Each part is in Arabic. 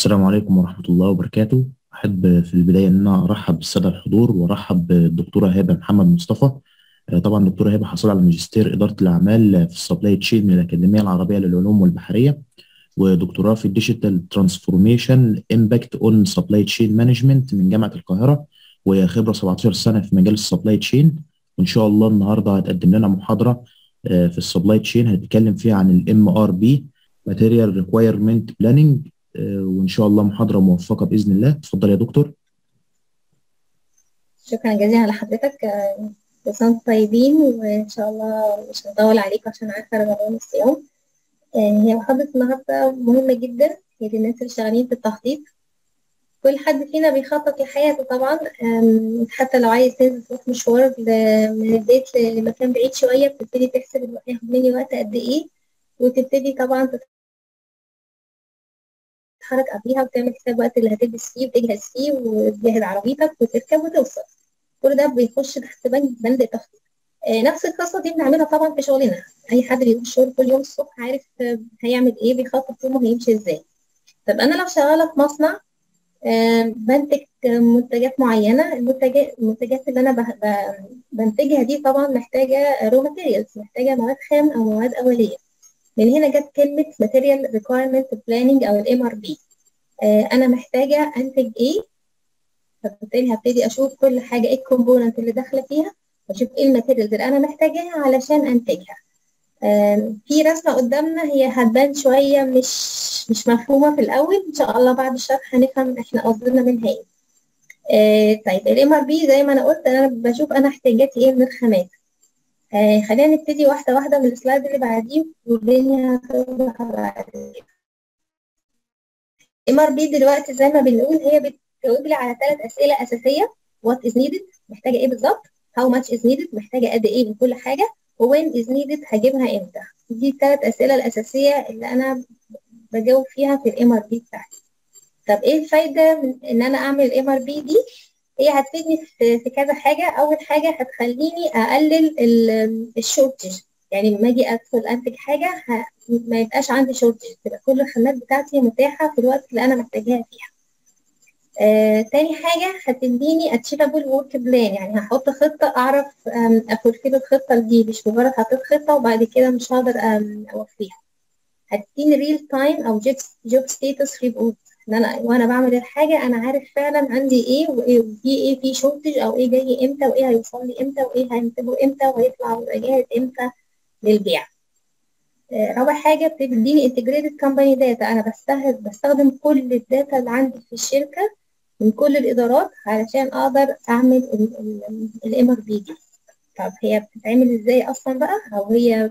السلام عليكم ورحمة الله وبركاته. أحب في البداية إن أنا أرحب بالسادة الحضور وأرحب بالدكتورة هبة محمد مصطفى. طبعا دكتورة هبة حصل على ماجستير إدارة الأعمال في السبلاي تشين من الأكاديمية العربية للعلوم والبحرية، ودكتوراه في الديجيتال ترانسفورميشن امباكت اون سبلاي تشين مانجمنت من جامعة القاهرة، وهي خبرة 17 سنة في مجال السبلاي تشين. وإن شاء الله النهاردة هتقدم لنا محاضرة في السبلاي تشين هنتكلم فيها عن الام ار بي ماتيريال ريكوايرمنت بلاننج، وإن شاء الله محاضرة موفقة بإذن الله. اتفضل يا دكتور. شكرا جزيلا لحضرتك. كل سنة وانتم طيبين، وإن شاء الله مش هطول عليكم عشان عارفة رمضان الصيام. هي محاضرة النهاردة مهمة جدا، هي للناس اللي شغالين في التخطيط. كل حد فينا بيخطط لحياته طبعا. حتى لو عايز تنزل تروح مشوار من البيت لمكان بعيد شوية، بتبتدي تحسب الوقت هياخد مني وقت قد إيه، وتبتدي طبعا تتحرك قبليها وتعمل حساب الوقت اللي هتلبس فيه وتجهز فيه وتجهز عربيتك وتركب وتوصل. كل ده بيخش تحت بند التخطيط. نفس القصة دي بنعملها طبعا في شغلنا. أي حد بيروح الشغل كل يوم الصبح عارف هيعمل إيه، بيخطط يومه هيمشي إزاي. طب أنا لو شغالة في مصنع، بنتج منتجات معينة. المنتجات اللي أنا بنتجها دي طبعا محتاجة رو ماتيريالز، محتاجة مواد خام أو مواد أولية. من هنا جت كلمة Material Requirement Planning أو ال MRP. أنا محتاجة أنتج إيه، فبالتالي هبتدي أشوف كل حاجة إيه الكومبوننت اللي داخلة فيها، وأشوف إيه الماتيريالز اللي أنا محتاجاها علشان أنتجها. في رسمة قدامنا هي هتبان شوية مش مفهومة في الأول، إن شاء الله بعد الشرح هنفهم إحنا قصدنا منها إيه. طيب ال MRP زي ما أنا قلت، أنا بشوف أنا احتياجاتي إيه من الخامات. خلينا نبتدي واحدة واحدة من السلايد اللي بعديه والدنيا هتوضح بعد. MRP دلوقتي زي ما بنقول هي بتجاوب لي على 3 أسئلة أساسية. What is needed، محتاجة إيه بالظبط. How much is needed، محتاجة قد إيه من كل حاجة. When is needed، هجيبها إمتى. دي ال3 أسئلة الأساسية اللي أنا بجاوب فيها في ال MRP بتاعتي. طب إيه الفايدة من إن أنا أعمل ال MRP دي؟ هي هتفيدني في كذا حاجة. أول حاجة هتخليني أقلل الشورتج، يعني لما أجي أدخل أنتج حاجة ما يبقاش عندي شورتج، تبقى كل الخامات بتاعتي متاحة في الوقت اللي أنا محتاجاها فيها. تاني حاجة هتديني achievable work plan، يعني هحط خطة أعرف أفولفيل الخطة دي، مش مجرد حطيت خطة وبعد كده مش هقدر أوفيها. هتديني real time أو job status report، إن أنا وأنا بعمل الحاجة أنا عارف فعلا عندي إيه وإيه، وفي إيه في شورتج أو إيه جاي إمتى وإيه هيوصل لي إمتى وإيه هينتجه إمتى وهيطلع ويبقى جاهز إمتى للبيع. رابع حاجة بتديني integrated company data، أنا بستخدم كل الداتا اللي عندي في الشركة من كل الإدارات علشان أقدر أعمل ال MRP دي. طب هي بتتعمل إزاي أصلا بقى، أو هي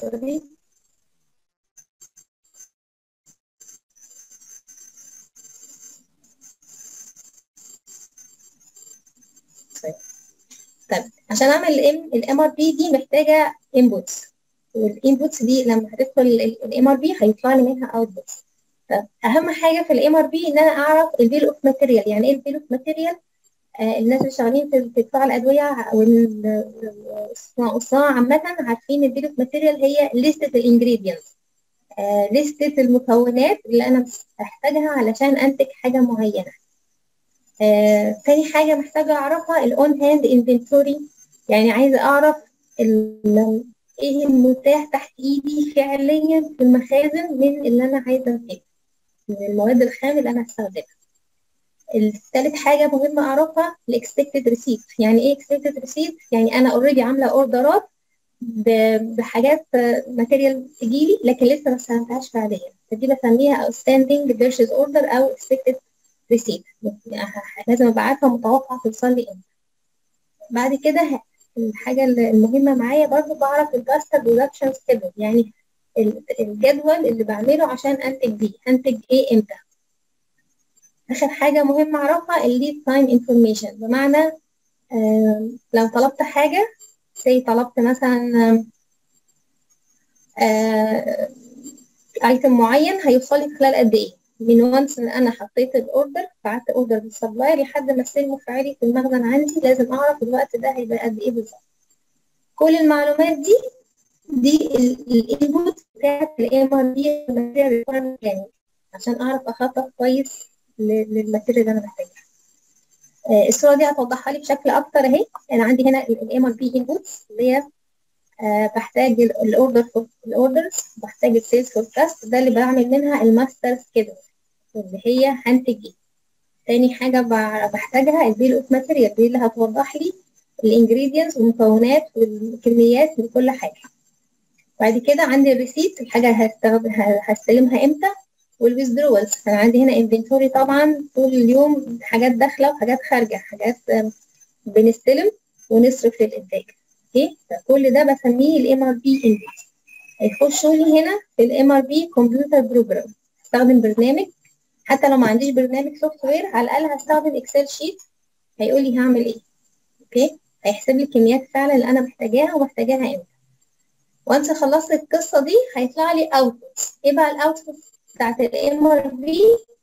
طيب عشان أعمل ال MRP دي محتاجة inputs، والinputs دي لما هتدخل ال MRP هيطلع لي منها outputs. طب أهم حاجة في ال MRP إن أنا أعرف ال bill of material. يعني إيه ال bill of material؟ الناس اللي شغالين في قطاع الأدوية والصناعة عامة عارفين البيل اوف ماتيريال هي لستة الانجريدينتس، لستة المكونات اللي أنا محتاجها علشان أنتج حاجة معينة. تاني حاجة محتاجة أعرفها الأون هاند انفنتوري، يعني عايزة أعرف إيه المتاح تحت إيدي فعليا في المخازن من اللي أنا عايزة أنتجه، من المواد الخام اللي أنا هستخدمها. الثالث حاجة مهمة أعرفها الإكسبكتد ريسيت. يعني إيه إكسبكتد ريسيت؟ يعني أنا أوريدي عاملة أوردرات بحاجات ماتيريال تجيلي لكن لسه ما استخدمتهاش فعليا، فدي بسميها outstanding purchase order أو expected receipt. يعني لازم أبقى عارفة متوقع توصل لي إمتى. بعد كده الحاجة المهمة معايا برضو بعرف الباستا برودكشن سكيدول، يعني الجدول اللي بعمله عشان أنتج بيه، أنتج إيه إمتى. آخر حاجة مهمة أعرفها الليد تايم انفورميشن، بمعنى لو طلبت حاجة زي طلبت مثلا ايتم معين هيوصل لي خلال قد ايه، من وانس ان انا حطيت الاوردر، بعت اوردر للسبلاير لحد ما استلمه فعلي في المخزن عندي، لازم اعرف الوقت ده هيبقى قد ايه بالظبط. كل المعلومات دي الانبوت بتاعت الام ار بي، يعني عشان اعرف اخطط كويس للماتيريال اللي انا محتاجها. الصوره دي هتوضحها لي بشكل اكتر اهي. انا عندي هنا الام ار بي انبوتس اللي هي بحتاج الاوردرز، بحتاج السيلز فوركاست، ده اللي بعمل منها الماستر سكيدول اللي هي هنتج ايه. تاني حاجه بحتاجها البيل اوف ماتيريال، دي اللي هتوضح لي الانجريدينتس والمكونات والكميات لكل حاجه. بعد كده عندي الريسيت، الحاجه هستلمها امتى، والويزدرولز. انا عندي هنا انفنتوري طبعا طول اليوم، حاجات داخله وحاجات خارجه، حاجات بنستلم ونصرف للانتاج. اوكي، فكل ده بسميه الام ار بي انبوت. هيخشوا لي هنا في الام ار بي كمبيوتر بروجرام، استخدم برنامج. حتى لو ما عنديش برنامج سوفت وير، على الاقل هستخدم اكسل شيت هيقول لي هعمل ايه. اوكي، هيحسب لي الكميات فعلا اللي انا محتاجاها ومحتاجاها امتى. وانس خلصت القصه دي هيطلع لي اوتبوت. ايه بقى الاوتبوت بتاعت الام ار بي؟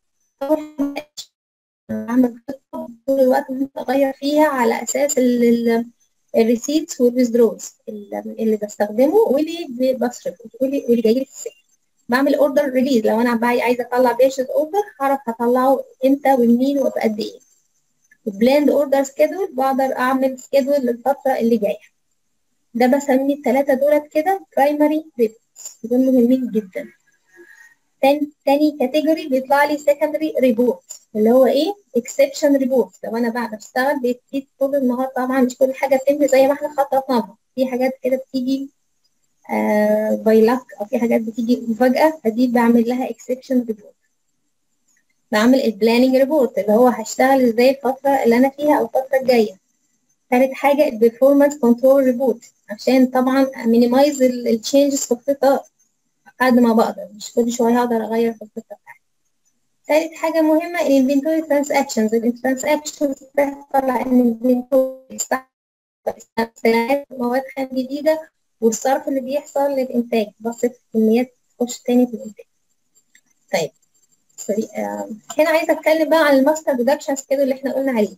اعمل خطه طول الوقت ممكن اغير فيها على اساس الريسيتس والويزدروز اللي بستخدمه واللي بصرفه واللي جاي لي في السكه. بعمل اوردر ريليز، لو انا عايزه اطلع بيرشيز اوردر هعرف هطلعه امتى والمين وبقد ايه. بلاند اوردر سكيدول، بقدر اعمل سكيدول للفتره اللي جايه. ده بسمي الثلاثه دولت كده برايمري ريبورتس، دول مهمين جدا. تاني كاتيجوري بيطلع لي سكندري ريبورت اللي هو ايه؟ اكسبشن ريبورت. لو انا بعد بشتغل بيبتدي طول النهار، طبعا مش كل حاجه بتمشي زي ما احنا خططناها، في حاجات كده بتيجي باي لاك، او في حاجات بتيجي مفاجاه، فدي بعمل لها اكسبشن ريبورت. بعمل البلاننج ريبورت اللي هو هشتغل ازاي الفتره اللي انا فيها او الفتره الجايه. ثالث حاجه البرفورمانس كنترول ريبورت، عشان طبعا مينيمايز التشينجز في الخطه قد ما بقدر، مش كل شويه هقدر اغير في الخطه بتاعتي. ثالث حاجه مهمه الانفنتوري ترانزاكشنز. الترانزاكشنز بتحصل على الانفنتوري، استهلاك مواد خام جديده، والصرف اللي بيحصل للانتاج، بصرف كميات تخش تاني في الانتاج. طيب هنا عايزه اتكلم بقى عن الماستر برودكشن سكيدول اللي احنا قلنا عليه.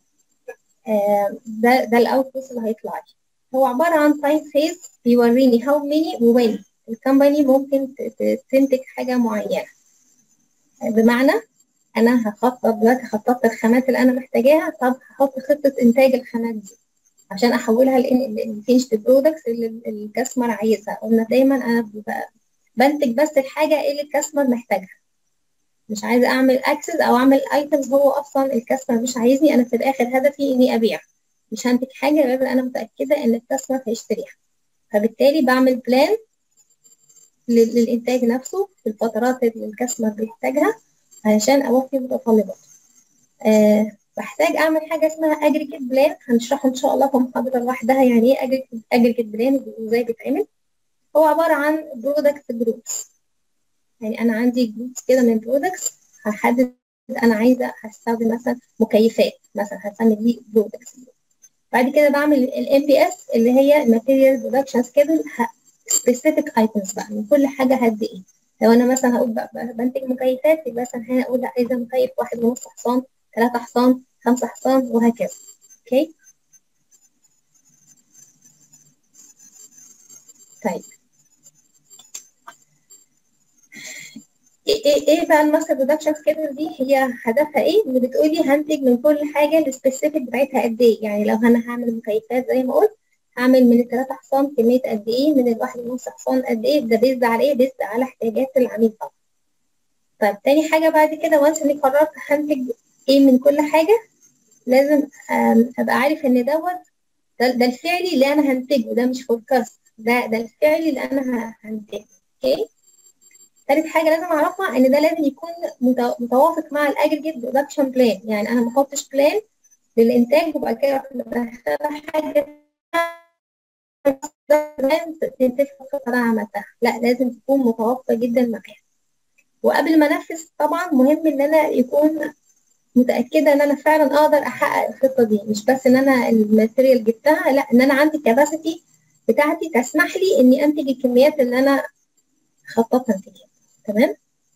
ده الاوتبوت اللي هيطلع لي، هو عباره عن تايم فيز بيوريني هاو ماني وين الكمباني ممكن تنتج حاجه معينه. بمعنى انا هخطط دلوقتي، خططت الخامات اللي انا محتاجاها، طب هحط خطه انتاج الخامات دي عشان احولها للفينشد برودكتس اللي الكاستمر عايزها. قلنا دايما انا بنتج بس الحاجه اللي الكاستمر محتاجها، مش عايزه اعمل اكسس او اعمل ايتمز هو اصلا الكاستمر مش عايزني. انا في الاخر هدفي اني ابيع، مش هنتج حاجه غير انا متاكده ان الكاستمر هيشتريها. فبالتالي بعمل بلان للانتاج نفسه في الفترات اللي الكاستمر بيحتاجها علشان اوفي متطلباته. بحتاج اعمل حاجه اسمها اجريجيت بلان، هنشرحه ان شاء الله في محاضره لوحدها يعني ايه اجريجيت بلان وازاي بيتعمل. هو عباره عن برودكت جروبس، يعني انا عندي جروبس كده من برودكتس، هحدد انا عايزه هستخدم مثلا مكيفات، مثلا هسمي دي برودكتس. بعد كده بعمل الام بي اس اللي هي ماتيريال برودكشن سكيدول، سبيسيفيك ايتمز بقى من كل حاجه قد ايه. لو انا مثلا هقول بقى بنتج مكيفات، يبقى مثلا هنا اقول عايزه مكيف 1.5 حصان، 3 حصان، 5 حصان، وهكذا. اوكي طيب ايه بقى الماستر برودكشن سكيدول دي؟ هي هدفها ايه؟ اللي بتقولي هنتج من كل حاجه السبيسيفيك بتاعتها قد ايه. يعني لو انا هعمل مكيفات زي ما قلت، هعمل من ال3 حصان كميه قد ايه، من ال1.5 حصان قد ايه، ده بيزد على ايه؟ بيزد على احتياجات العميل طبعا. طيب تاني حاجه بعد كده، وانس اني قررت هنتج ايه من كل حاجه، لازم ابقى عارف ان ده الفعلي اللي انا هنتجه، ده مش فوركاست، ده الفعلي اللي انا هنتجه. اوكي. ثالث حاجه لازم اعرفها ان ده لازم يكون متوافق مع الاجريجيت برودكشن بلان. يعني انا ما احطش بلان للانتاج وبعد كده بدخل حاجه تنتج الخطه اللي انا عملتها، لا لازم تكون متوافقه جدا معاها. وقبل ما انفذ طبعا مهم ان انا يكون متاكده ان انا فعلا اقدر احقق الخطه دي، مش بس ان انا الماتيريال جبتها، لا ان انا عندي كباسيتي بتاعتي تسمح لي اني انتج الكميات اللي انا خططت انتجها. تمام.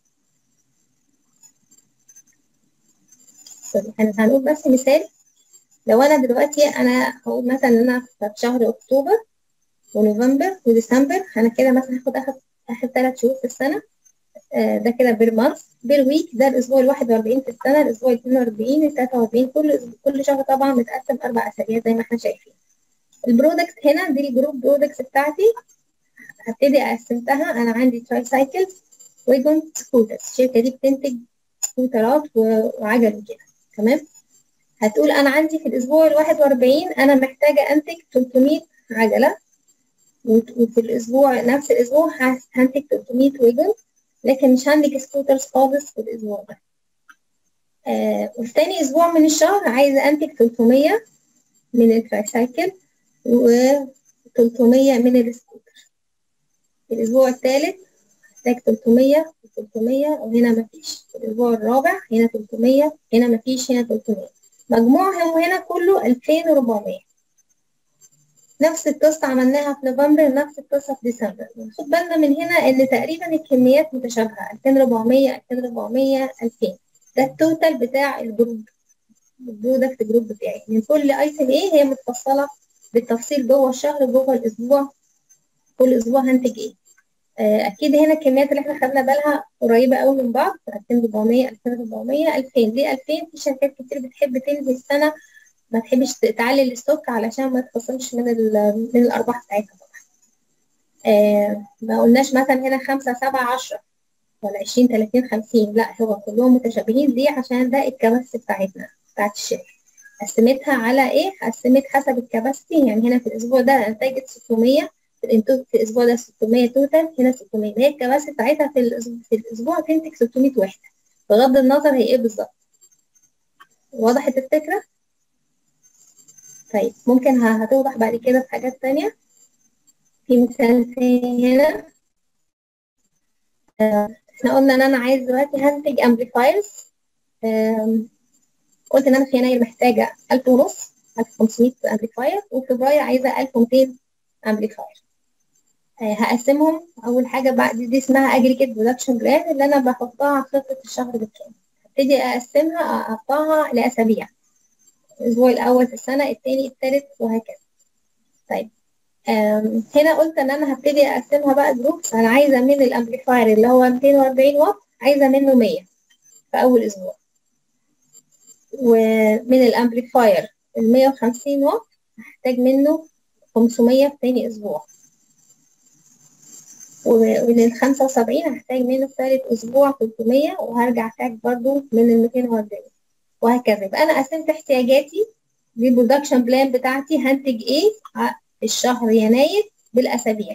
هنقول بس مثال. لو انا دلوقتي انا هقول مثلا ان انا في شهر اكتوبر ونوفمبر وديسمبر، انا كده مثلا هاخد اخر 3 شهور في السنه. ده كده بير مانث. بير ويك ده الاسبوع ال 41 في السنه، الاسبوع ال 42 ال 43، كل شهر طبعا متقسم 4 اسابيع زي ما احنا شايفين. البرودكت هنا دي الجروب برودكتس بتاعتي، هبتدي اقسمتها. انا عندي تراي سايكلز، ويجون، سكوترز. الشركه دي بتنتج سكوترات وعجل وكده. تمام. هتقول انا عندي في الاسبوع ال 41 انا محتاجه انتج 300 عجله، وفي الاسبوع نفس الاسبوع هنتج 300 ويجون، لكن مش هنتج سكوترز خالص في الاسبوع ده. وفي تاني اسبوع من الشهر عايزه انتج 300 من الترايسايكل و300 من السكوتر. في الاسبوع الثالث محتاج 300 و300، وهنا مفيش. في الاسبوع الرابع هنا 300، هنا مفيش، هنا 300. مجموعهم هنا كله 2400. نفس القصة عملناها في نوفمبر، نفس القصة في ديسمبر. خد بالنا من هنا ان تقريبا الكميات متشابهة، 2400 2400 2000. ده التوتال بتاع الجروب، البرودكت جروب بتاعي. من كل ايتم ايه هي متفصلة بالتفصيل جوه الشهر، جوه الاسبوع، كل اسبوع هنتج ايه. اكيد هنا الكميات اللي احنا خدنا بالها قريبة قوي من بعض، 2400 2400 2000. ليه 2000؟ في شركات كتير بتحب تنهي السنة ما تحبش تعلي الستوك علشان ما تخصمش من الارباح بتاعتها طبعا. ما قلناش مثلا هنا 5 7 10 ولا 20 30 50، لا هو كلهم متشابهين. ليه؟ عشان ده الكباسيتي بتاعتنا بتاعت الشركه. قسمتها على ايه؟ قسمت حسب الكباسيتي. يعني هنا في الاسبوع ده انتجت 600، في الاسبوع ده 600 توتال، هنا 600. هي الكباسيتي بتاعتها في الاسبوع تنتج 600 وحده، بغض النظر هي ايه بالظبط. وضحت الفكره؟ طيب ممكن هتوضح بعد كده في حاجات تانية. في مثال تاني هنا. احنا قلنا ان انا عايز دلوقتي هنتج امبليفايرز. قلت ان انا في يناير محتاجه 1000 ونص، 1500 امبليفاير، وفي فبراير عايزه 1200 امبليفاير. هقسمهم. اول حاجه بعد دي اسمها اجريجيت برودكشن بلان، اللي انا بحطها على خطه الشهر بالكامل. هبتدي اقسمها، اقطعها لاسابيع. الاسبوع الاول في السنه، الثاني، الثالث، وهكذا. طيب هنا قلت ان انا هبتدي اقسمها بقى جروبس. انا عايزه من الامبليفاير اللي هو 240 واط عايزه منه 100 في اول اسبوع، ومن الامبليفاير ال 150 واط هحتاج منه 500 في تاني اسبوع، ومن ال 75 هحتاج منه في ثالث اسبوع 300، وهرجع احتاج برضو من ال 240، وهكذا. يبقى انا قسمت احتياجاتي، دي البرودكشن بلان بتاعتي، هنتج ايه في الشهر يناير بالاسابيع.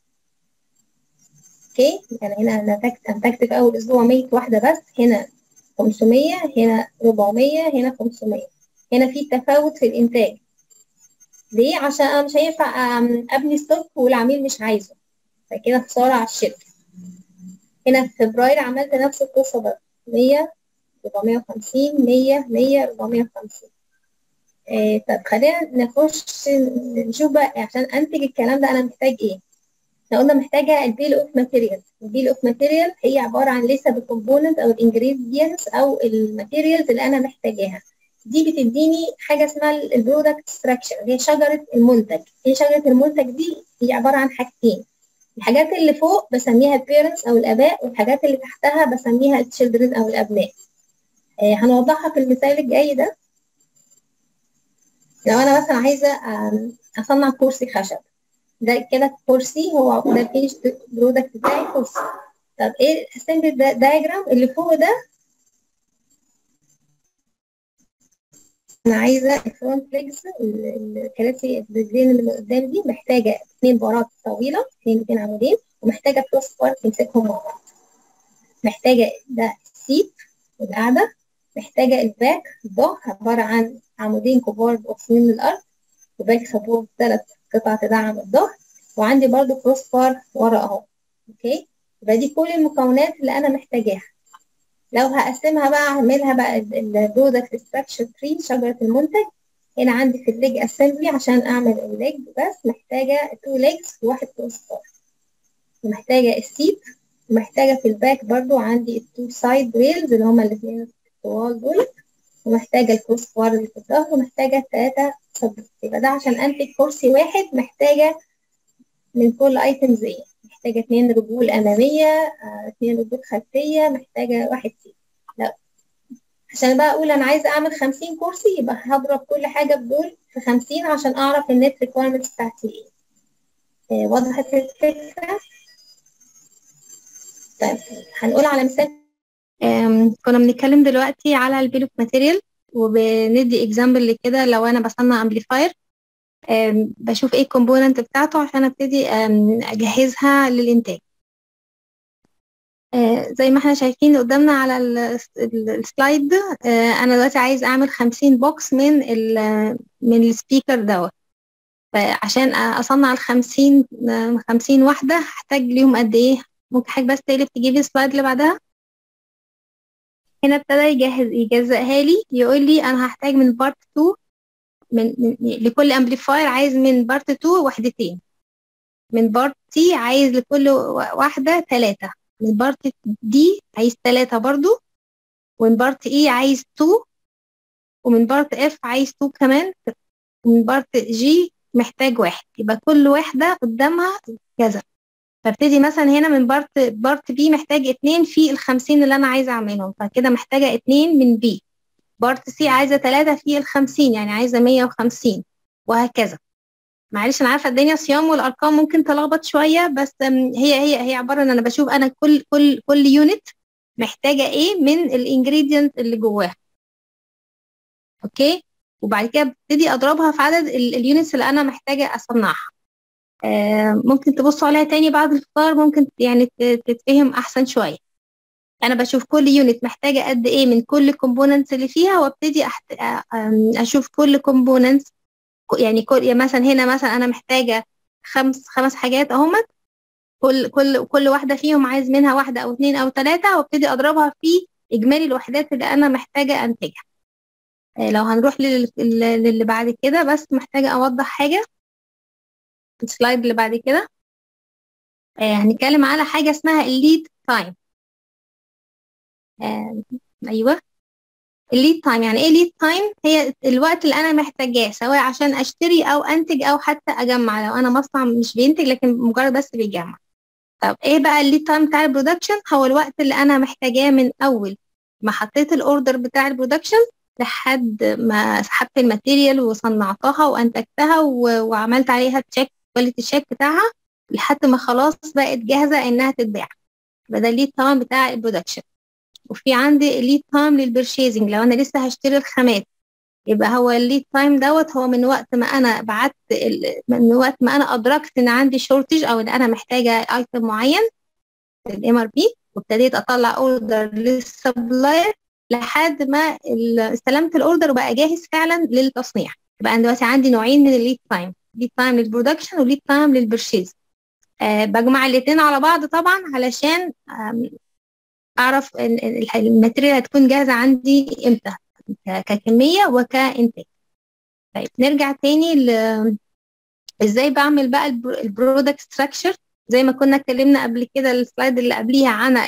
اوكي، يعني هنا انتجت في اول اسبوع 100 واحده بس، هنا 500، هنا 400، هنا 500. هنا في تفاوت في الانتاج. ليه؟ عشان انا مش هينفع ابني ستوك والعميل مش عايزه، فكده خساره على الشركه. هنا في فبراير عملت نفس القصه برضه، 100 450 100 100 450. طب خلينا نخش نشوف بقى عشان انتج الكلام ده انا محتاج ايه. احنا قلنا محتاجه البيل اوف ماتيريال. البيل اوف ماتيريال هي عباره عن لسه بالكومبوننت او الانجريدينتس او الماتيريالز اللي انا محتاجاها. دي بتديني حاجه اسمها البرودكت ستراكشر، هي شجره المنتج. هي شجره المنتج دي هي عباره عن حاجتين. الحاجات اللي فوق بسميها البيرنتس او الاباء، والحاجات اللي تحتها بسميها التشيلدرن او الابناء. هنوضحها في المثال الجاي ده. لو انا مثلا عايزه اصنع كرسي خشب، ده كده كرسي، هو ده الفينش برودكت بتاعي كرسي. طب ايه الاسمبل دايجرام اللي فوق ده؟ انا عايزه الفرونت ليجز، الكراسي الرجلين اللي قدام دي محتاجه 2 بارات طويله، 2 عمودين، ومحتاجه بلس بار تمسكهم مع بعض. محتاجه ده السيت والقعده، محتاجه الباك، الظهر عباره عن عمودين كبار واصلين للارض، وباك سبورت 3 قطع تدعم الظهر، وعندي برضو كروس بار ورا اهو. اوكي، يبقى دي كل المكونات اللي انا محتاجاها. لو هقسمها بقى اعملها بقى البرودكت ستراكشر تري، شجره المنتج. هنا عندي في الليج اسمبلي عشان اعمل الليج بس محتاجه 2 ليجز وواحد كروس بار، ومحتاجه السيت، ومحتاجه في الباك برضو عندي التو سايد ريلز اللي هما الاثنين الطوال دول، ومحتاجه الكروس بار اللي في الظهر، ومحتاجه 3 سبورت. يبقى ده عشان انتج كرسي واحد محتاجه من كل ايتمز ايه؟ محتاجة 2 رجول أمامية، 2 رجول خلفية، محتاجة 1 سي. لا، عشان بقى أقول أنا عايزة أعمل 50 كرسي يبقى هضرب كل حاجة بدول في 50 عشان أعرف النت ريكويرمنتس بتاعتي إيه. وضحت الفكرة؟ طيب هنقول على مثال. كنا بنتكلم دلوقتي على البيل اوف ماتيريال، وبندي اكزامبل لكده. لو انا بصنع امبليفاير، بشوف ايه الكومبوننت بتاعته عشان ابتدي اجهزها للانتاج. زي ما احنا شايفين قدامنا على السلايد، انا دلوقتي عايز اعمل 50 بوكس من السبيكر دوت. فعشان اصنع ال50 واحده هحتاج ليهم قد ايه؟ ممكن حضرتك بس تقلب تجيبي السلايد اللي بعدها. هنا ابتدى يجزئها لي، يقول لي انا هحتاج من بارت 2 لكل امبليفاير، عايز من بارت 2 وحدتين، من بارت سي عايز لكل واحده 3، من بارت دي عايز 3 برضو، ومن بارت اي عايز 2، ومن بارت اف عايز 2 كمان، ومن بارت جي محتاج 1. يبقى كل واحده قدامها كذا. فابتدي مثلا هنا من بارت بي محتاج 2 في ال50 اللي انا عايزه اعملهم، فكده محتاجه 2 من بي. بارت سي عايزه 3 في ال50، يعني عايزه 150، وهكذا. معلش انا عارفه الدنيا صيام والارقام ممكن تلخبط شويه، بس هي عباره ان انا بشوف انا كل يونت محتاجه ايه من الانجريدينت اللي جواها. اوكي، وبعد كده ببتدي اضربها في عدد اليونتس اللي انا محتاجه اصنعها. ممكن تبصوا عليها تاني بعد الفطار، ممكن يعني تتفهم احسن شويه. انا بشوف كل يونت محتاجه قد ايه من كل كومبوننتس اللي فيها، وابتدي اشوف كل كومبوننتس. يعني مثلا هنا مثلا انا محتاجه 5 حاجات اهمت، كل واحده فيهم عايز منها 1 أو 2 أو 3، وابتدي اضربها في اجمالي الوحدات اللي انا محتاجه انتجها. لو هنروح للي بعد كده، بس محتاجه اوضح حاجه. السلايد اللي بعد كده هنتكلم على حاجه اسمها الليد تايم. ايوه، الليد تايم يعني ايه؟ الليد تايم هي الوقت اللي انا محتاجاه، سواء عشان اشتري او انتج او حتى اجمع، لو انا مصنع مش بينتج لكن مجرد بس بيجمع. طب ايه بقى الليد تايم بتاع البرودكشن؟ هو الوقت اللي انا محتاجاه من اول ما حطيت الاوردر بتاع البرودكشن لحد ما سحبت الماتيريال وصنعتها وانتجتها وعملت عليها تشيك، كواليتي تشيك بتاعها، لحد ما خلاص بقت جاهزه انها تتباع. ده الليد تايم بتاع البرودكشن. وفي عندي الليد تايم للبرشيزنج، لو انا لسه هشتري الخامات، يبقى هو الليد تايم دوت هو من وقت ما انا من وقت ما انا ادركت ان عندي شورتج او ان انا محتاجه ايتم معين في الام ار بي، وابتديت اطلع اوردر للسبلاير لحد ما استلمت الاوردر وبقى جاهز فعلا للتصنيع. يبقى انا دلوقتي عندي نوعين من الليد تايم، ليد تايم للبرودكشن وليد تايم للبرشيز. بجمع الاثنين على بعض طبعا علشان اعرف الماتيريال هتكون جاهزه عندي امتى، ككميه وكانتاج. طيب نرجع تاني ازاي بعمل بقى البرودكت ستراكشر. زي ما كنا اتكلمنا قبل كده السلايد اللي قبليها عن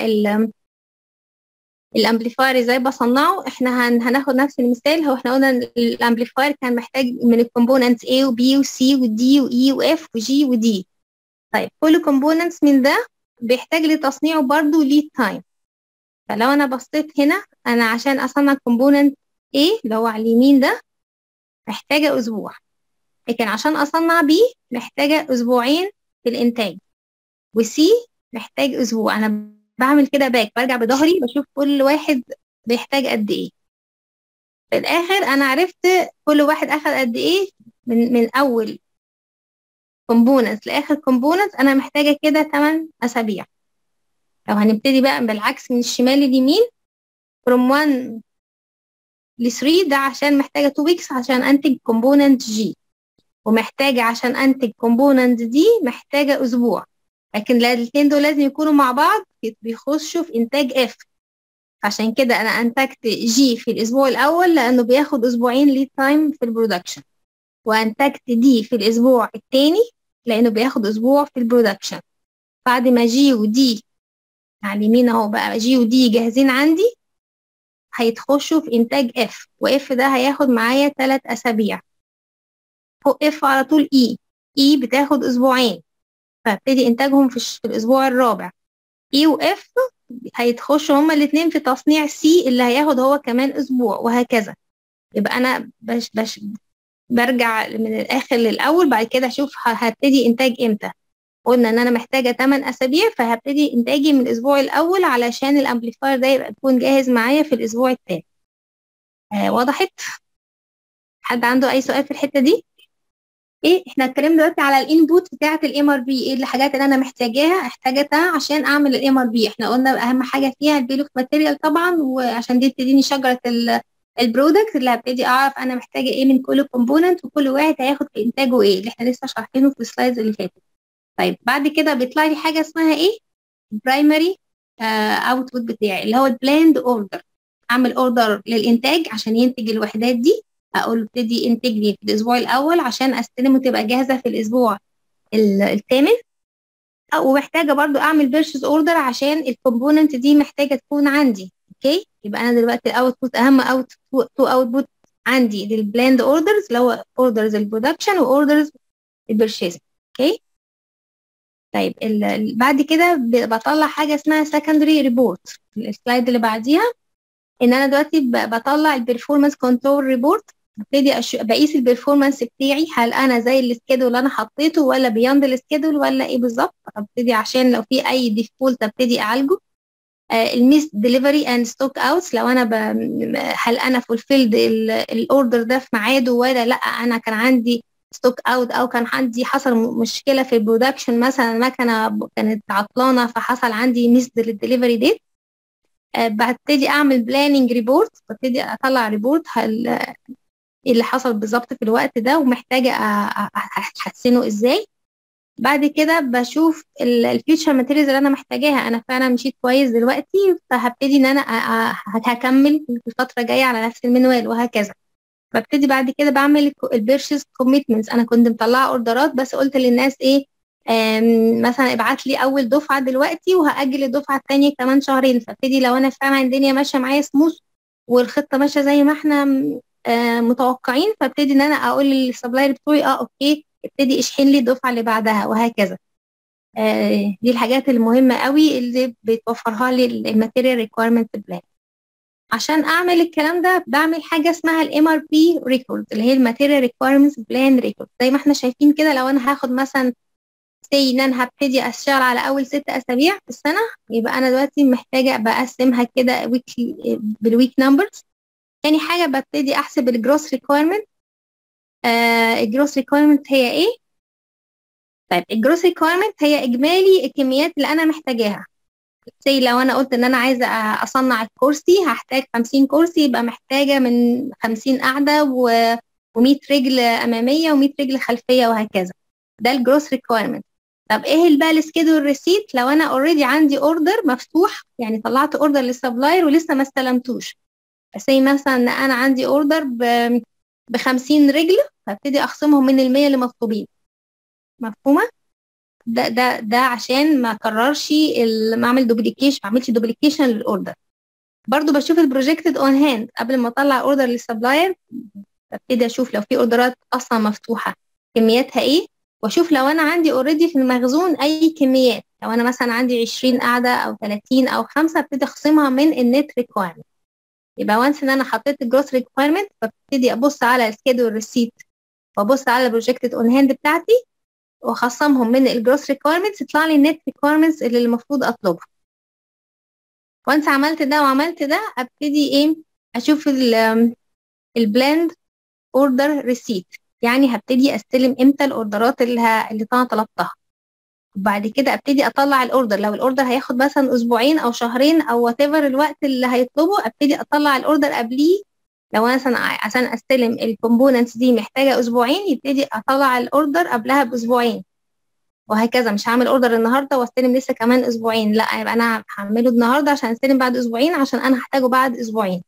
الامبليفاير ازاي بصنعه، احنا هناخد نفس المثال. هو احنا قلنا الامبليفاير كان محتاج من الكومبوننتس A و B و C و D و E و F و G و D. طيب كل كومبوننتس من ده بيحتاج لتصنيعه برضو ليد تايم. فلو انا بصيت هنا، انا عشان اصنع كومبوننت A اللي هو على اليمين ده محتاجه اسبوع، لكن عشان اصنع B محتاجه اسبوعين في الانتاج، وسي محتاج اسبوع. انا بعمل كده برجع بظهري بشوف كل واحد بيحتاج قد ايه. في الاخر انا عرفت كل واحد اخد قد ايه من اول كومبوننت لاخر كومبوننت. انا محتاجه كده 8 اسابيع. لو هنبتدي بقى بالعكس من الشمال لليمين، from 1 ل 3، ده عشان محتاجه 2 weeks عشان انتج كومبوننت جي، ومحتاجه عشان انتج كومبوننت دي محتاجه اسبوع. لكن الاثنين دول لازم يكونوا مع بعض بيخشوا في انتاج اف. عشان كده انا انتجت جي في الاسبوع الاول لانه بياخد اسبوعين ليد تايم في البرودكشن، وانتجت دي في الاسبوع الثاني لانه بياخد اسبوع في البرودكشن. بعد ما جي ودي على اليمين اهو بقى، جي ودي جاهزين عندي، هيتخشوا في انتاج اف، واف ده هياخد معايا 3 اسابيع. فوق اف على طول اي بتاخد اسبوعين. فابتدي انتاجهم في الاسبوع الرابع. اي واف هيتخشوا هما الاثنين في تصنيع سي اللي هياخد هو كمان اسبوع، وهكذا. يبقى انا برجع من الاخر للاول، بعد كده اشوف هبتدي انتاج امتى. قلنا ان انا محتاجه 8 اسابيع، فهبتدي انتاجي من الاسبوع الاول علشان الامبليفاير ده يكون جاهز معايا في الاسبوع الثاني. وضحت؟ حد عنده اي سؤال في الحته دي؟ ايه، احنا اتكلمنا دلوقتي على الانبوت بتاعه الام ار بي، ايه الحاجات اللي انا احتاجتها عشان اعمل الام ار بي. احنا قلنا اهم حاجه فيها البيل اوف ماتيريال طبعا، وعشان دي تديني شجره البرودكت اللي هبتدي اعرف انا محتاجه ايه من كل كومبوننت، وكل واحد هياخد في انتاجه ايه، اللي احنا لسه شارحينه في السلايدز اللي فاتت. طيب بعد كده بيطلع لي حاجه اسمها ايه؟ برايمري اوتبوت بتاعي، اللي هو البلاند اوردر. اعمل اوردر للانتاج عشان ينتج الوحدات دي، اقول له ابتدي انتج لي في الاسبوع الاول عشان استلم وتبقى جاهزه في الاسبوع الثامن. ومحتاجه برضو اعمل بيرشيز اوردر عشان الكومبوننت دي محتاجه تكون عندي. اوكي، يبقى انا دلوقتي الاوتبوت، اهم تو اوتبوت عندي للبلاند اوردرز، اللي هو اوردرز البرودكشن واوردرز البيرشيز. اوكي. طيب بعد كده بطلع حاجه اسمها سكندري ريبورت، السلايد اللي بعديها. ان انا دلوقتي بطلع البرفورمانس كنترول ريبورت، ابتدي بقيس البرفورمانس بتاعي، هل انا زي السكيدول اللي انا حطيته ولا بياند السكيدول ولا ايه بالظبط. ابتدي عشان لو في اي ديفولت ابتدي اعالجه. الميس ديليفري اند ستوك اوتس، لو انا هل انا فولفيلد الاوردر ده في ميعاده ولا لا، انا كان عندي ستوك اوت او كان عندي حصل مشكله في البرودكشن، مثلا المكنه كانت عطلانه فحصل عندي ميس ديليفري ديت. ببتدي اعمل بلاننج ريبورت، ببتدي اطلع ريبورت اللي حصل بالظبط في الوقت ده ومحتاجه احسنه ازاي. بعد كده بشوف الفيوتشر ماتيريالز اللي انا محتاجاها، انا فعلا مشيت كويس دلوقتي فهبتدي ان انا هكمل في الفتره الجايه على نفس المنوال، وهكذا. ببتدي بعد كده بعمل البيرشيز كوميتمنتس، انا كنت مطلعه اوردرات بس قلت للناس ايه، مثلا ابعت لي اول دفعه دلوقتي وهاجل الدفعه الثانيه كمان شهرين. فابتدي لو انا فعلا الدنيا ماشيه معايا سموث والخطه ماشيه زي ما احنا متوقعين، فابتدي ان انا اقول للسبلاير بتوعي اوكي ابتدي اشحن لي الدفعه اللي بعدها، وهكذا. دي الحاجات المهمه قوي اللي بتوفرها لي الماتيريال ريكويرمنت بلان. عشان اعمل الكلام ده بعمل حاجه اسمها الام ار بي ريكورد، اللي هي الماتيريال ريكويرمنتس بلان ريكورد. زي ما احنا شايفين كده، لو انا هاخد مثلا سي ان انا هبتدي اشتغل على اول 6 اسابيع في السنه، يبقى انا دلوقتي محتاجه بقسمها كده بالويك نمبرز. تاني حاجه ببتدي احسب الجروس ريكويرمنت. الجروس ريكويرمنت هي ايه؟ طيب الجروس ريكويرمنت هي اجمالي الكميات اللي انا محتاجاها. زي لو انا قلت ان انا عايزه اصنع الكرسي، هحتاج 50 كرسي، يبقى محتاجه من 50 قاعده و100 رجل اماميه و100 رجل خلفيه، وهكذا. ده الجروس ريكويرمنت. طب ايه بقى السكيدول ريسيت؟ لو انا اوريدي عندي اوردر مفتوح، يعني طلعت اوردر للسبلاير ولسه ما استلمتوش، زي مثلا ان انا عندي اوردر ب 50 رجل، هبتدي اخصمهم من ال 100 اللي مطلوبين. مفهومه؟ ده عشان ما اكررش ما اعملش دوبليكيشن للاوردر. برضو بشوف البروجكتد اون هاند قبل ما اطلع اوردر للسبلاير، ببتدي اشوف لو في اوردرات اصلا مفتوحه كمياتها ايه، واشوف لو انا عندي اوريدي في المخزون اي كميات. لو انا مثلا عندي 20 قاعده او 30 او 5، ابتدي اخصمها من النت ريكويرمنت. يبقى وانس ان انا حطيت الجروس ريكويرمنت، ببتدي ابص على السكيدول ريسيت وابص على البروجكتد اون هاند بتاعتي واخصمهم من الجروس ريكويرمنتس، يطلع لي النت ريكويرمنتس اللي المفروض اطلبها. وانس عملت ده وعملت ده، ابتدي ايه؟ اشوف البلاند اوردر ريسيت، يعني هبتدي استلم امتى الاوردرات اللي انا طلبتها. وبعد كده ابتدي اطلع الاوردر، لو الاوردر هياخد مثلا اسبوعين او شهرين او وات ايفر الوقت اللي هيطلبه، ابتدي اطلع الاوردر قبليه. لو انا مثلا عشان استلم الكومبوننتس دي محتاجه اسبوعين، يبتدي اطلع الاوردر قبلها باسبوعين، وهكذا. مش هعمل اوردر النهارده واستلم لسه كمان اسبوعين، لا، يبقى انا هعمله النهارده عشان استلم بعد اسبوعين، عشان انا هحتاجه بعد اسبوعين.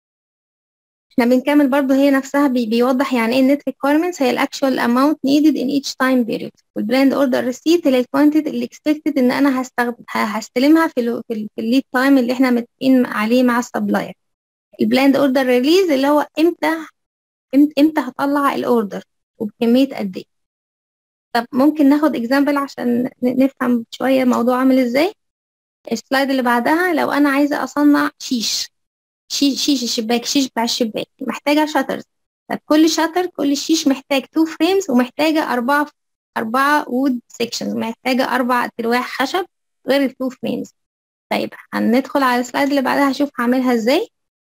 احنا بنكمل برضو، هي نفسها بيوضح يعني ايه النت ريكويرمنتس. هي الاكشوال اماونت نيدد ان ايتش تايم بيريود، والبلاند اوردر ريسيت اللي الكوانتيتي اللي اكسبكتد ان انا هستلمها في الليد تايم اللي احنا متفقين عليه مع السبلاير. البلاند اوردر ريليز اللي هو امتى هطلع الاوردر وبكميه قد ايه. طب ممكن ناخد اكزامبل عشان نفهم شوية الموضوع عامل ازاي. السلايد اللي بعدها، لو انا عايزة اصنع شيش الشباك، شيش بتاع الشباك، محتاجة شاترز. طب كل شاتر، كل شيش محتاج 2 فريمز، ومحتاجة أربعة وود سيكشنز، محتاجة 4 ألواح خشب غير ال 2 فريمز. طيب هندخل على السلايد اللي بعدها، هشوف هعملها ازاي.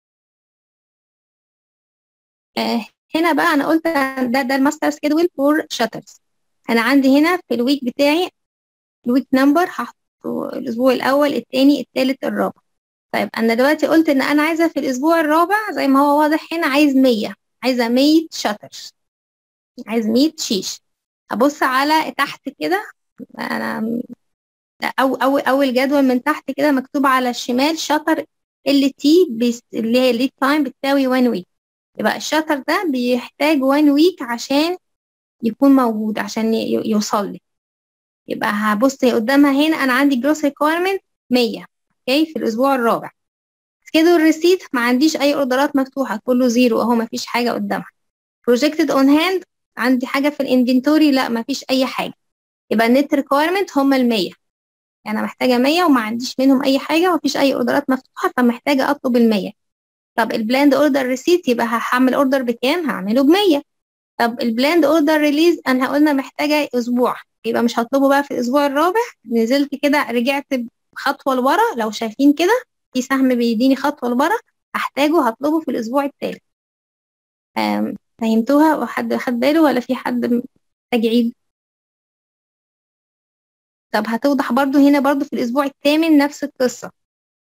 هنا بقى انا قلت ده الماستر سكيدول فور شاترز. انا عندي هنا في الويك بتاعي الويك نمبر هحطه الاسبوع الاول، الثاني، الثالث، الرابع. طيب انا دلوقتي قلت ان انا عايزه في الاسبوع الرابع زي ما هو واضح هنا، عايزه 100 شاترز، عايز 100 شيش. ابص على تحت كده، انا اول جدول من تحت كده مكتوب على الشمال شاتر ال تي، اللي هي ليد تايم بتساوي 1 ويك. يبقى الشاتر ده بيحتاج 1 ويك عشان يكون موجود، عشان يوصل لي. يبقى هبص قدامها هنا، انا عندي جروس ريكويرمنت 100 اوكي في الاسبوع الرابع. سكيدول ريسيت ما عنديش اي اوردرات مفتوحه، كله زيرو اهو، ما فيش حاجه قدامها. بروجكتد اون هاند، عندي حاجه في الانفنتوري؟ لا ما فيش اي حاجه. يبقى النت ريكويرمنت هم ال 100، يعني انا محتاجه 100 وما عنديش منهم اي حاجه، وما فيش اي اوردرات مفتوحه، فمحتاجه اطلب ال 100. طب البلاند اوردر ريسيت، يبقى هعمل اوردر بكام؟ هعمله ب 100. طب البلاند اوردر ريليز، انا قلنا محتاجه اسبوع، يبقى مش هطلبه بقى في الاسبوع الرابع. نزلت كده، رجعت خطوه لورا، لو شايفين كده في سهم بيديني خطوه لورا، هحتاجه هطلبه في الاسبوع الثالث. فهمتوها وحد خد باله ولا في حد محتاج يعيد؟ طب هتوضح برضو هنا، برضو في الاسبوع الثامن نفس القصه.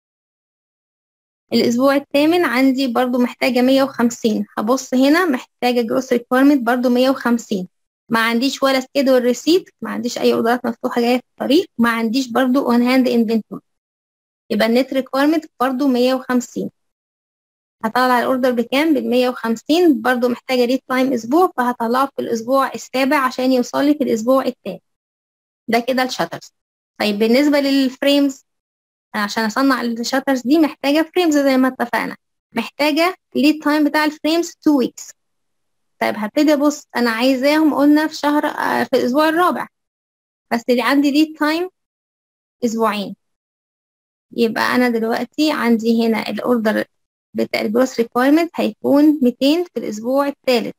الاسبوع الثامن عندي برضو محتاجه 150. هبص هنا محتاجه جروس ريكويرمنت برضو 150. ما عنديش ولا سكيدول ريسيت، ما عنديش اي اوردرات مفتوحه جايه في الطريق، ما عنديش برضو اون هاند انفنتوري. يبقى النت ريكويرمنت برضو 150. هطلع الاوردر بكام؟ بال 150. برضو محتاجه ليد تايم اسبوع، فهطلعه في الاسبوع السابع عشان يوصل لي في الاسبوع الثاني. ده كده الشاترز. طيب بالنسبه للفريمز، عشان اصنع الشاترز دي محتاجه فريمز زي ما اتفقنا، محتاجه ليد تايم بتاع الفريمز 2 ويكس. طيب هبتدي ابص، انا عايزاهم قلنا في شهر في الاسبوع الرابع، بس اللي عندي ليد تايم اسبوعين. يبقى انا دلوقتي عندي هنا الاوردر بتاع الجروس ريكويرمنت هيكون 200 في الاسبوع الثالث.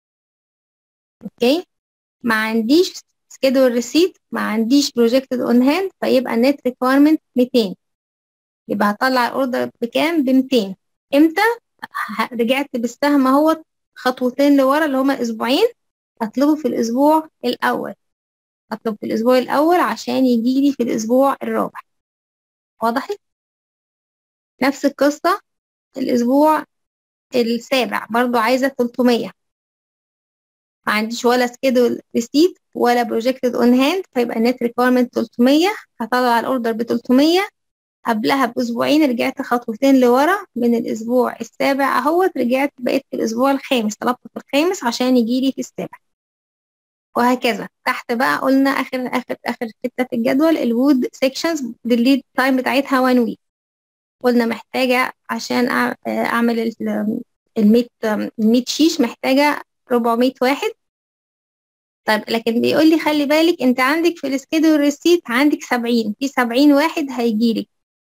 اوكي، ما عنديش سكيدول ريسيت، ما عنديش بروجكتد اون هاند، فيبقى النت ريكويرمنت 200. يبقى هطلع الاوردر بكام؟ ب 200. امتى؟ رجعت بالسهم اهوت خطوتين لورا اللي هما اسبوعين، اطلبه في الاسبوع الاول. اطلب في الاسبوع الاول عشان يجي لي في الاسبوع الرابع. وضحت؟ نفس القصة الاسبوع السابع برضو عايزة 300. ما عنديش ولا سكيدول ريسيت ولا بروجكتد اون هاند، فيبقى النت ريكويرمنت 300. هطلع الاوردر ب 300. قبلها باسبوعين رجعت خطوتين لورا من الاسبوع السابع اهوت، رجعت بقيت في الاسبوع الخامس، طلبت في الخامس عشان يجيلي في السابع. وهكذا. تحت بقى قلنا اخر حته في الجدول الوود سيكشنز، الليد تايم بتاعتها 1 ويك. قلنا محتاجه عشان اعمل ال 100 شيش، محتاجه 400 واحد. طيب لكن بيقول لي خلي بالك انت عندك في السكيدول ريسيت عندك 70، في 70 واحد هيجيلك،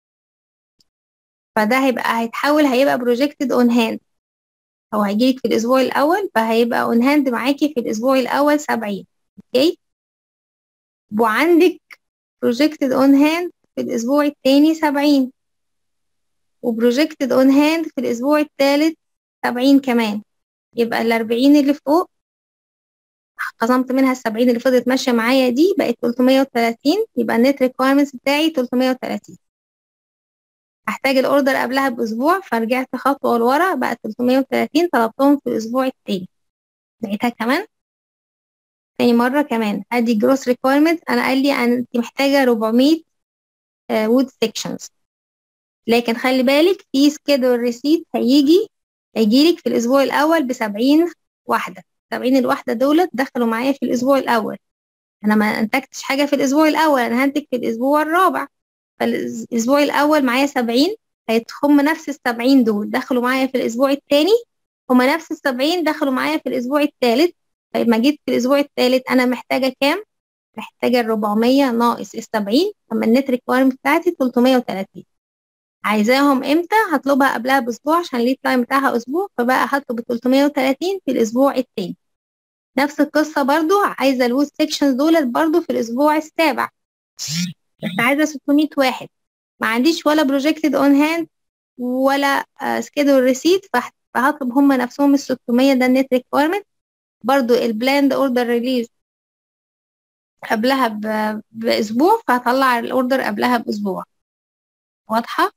فده هيبقى بروجكتد اون هاند، او هيجيلك في الاسبوع الاول، فهيبقى اون هاند معاكي في الاسبوع الاول 70. اوكي، وعندك بروجكتد اون هاند في الاسبوع الثاني 70، وبروجكتد اون هاند في الاسبوع الثالث 70 كمان. يبقى ال40 اللي فوق قسمت منها ال70 اللي فضلت ماشيه معايا دي بقت 330. يبقى النت ريكويرمنتس بتاعي 330. هحتاج الاوردر قبلها باسبوع، فرجعت خطوه لورا بقى 330، طلبتهم في الاسبوع التاني. لقيتها كمان تاني مره كمان. ادي جروس ريكويرمنت، انا قال لي انت محتاجه 400 وود سيكشنز، لكن خلي بالك في سكيدول ريسيت هيجيلك في الاسبوع الاول ب70 واحده. 70 الواحده دولت دخلوا معايا في الاسبوع الاول، انا ما انتجتش حاجه في الاسبوع الاول، انا هنتج في الاسبوع الرابع. فالاسبوع الاول معايا 70، هم نفس ال70 دول دخلوا معايا في الاسبوع الثاني، هم نفس ال70 دخلوا معايا في الاسبوع الثالث، فلما جيت في الاسبوع الثالث انا محتاجه كام؟ محتاجه ال 400 ناقص ال 70. اما النت ريكويرمنت بتاعتي 330. عايزاهم امتى؟ هطلبها قبلها باسبوع عشان الليد تايم بتاعها اسبوع، فبقى هطلب 330 في الاسبوع الثاني. نفس القصه برضو، عايزه الوود سيكشنز دولت برضو في الاسبوع السابع، بس عايزه 600 واحد. ما عنديش ولا بروجكتد اون هاند ولا سكيدول ريسيت، فهطلب هم نفسهم ال 600 ده النت ريكويرمنت. برضو البلاند اوردر ريليز قبلها باسبوع، فهطلع الاوردر قبلها باسبوع. واضحه؟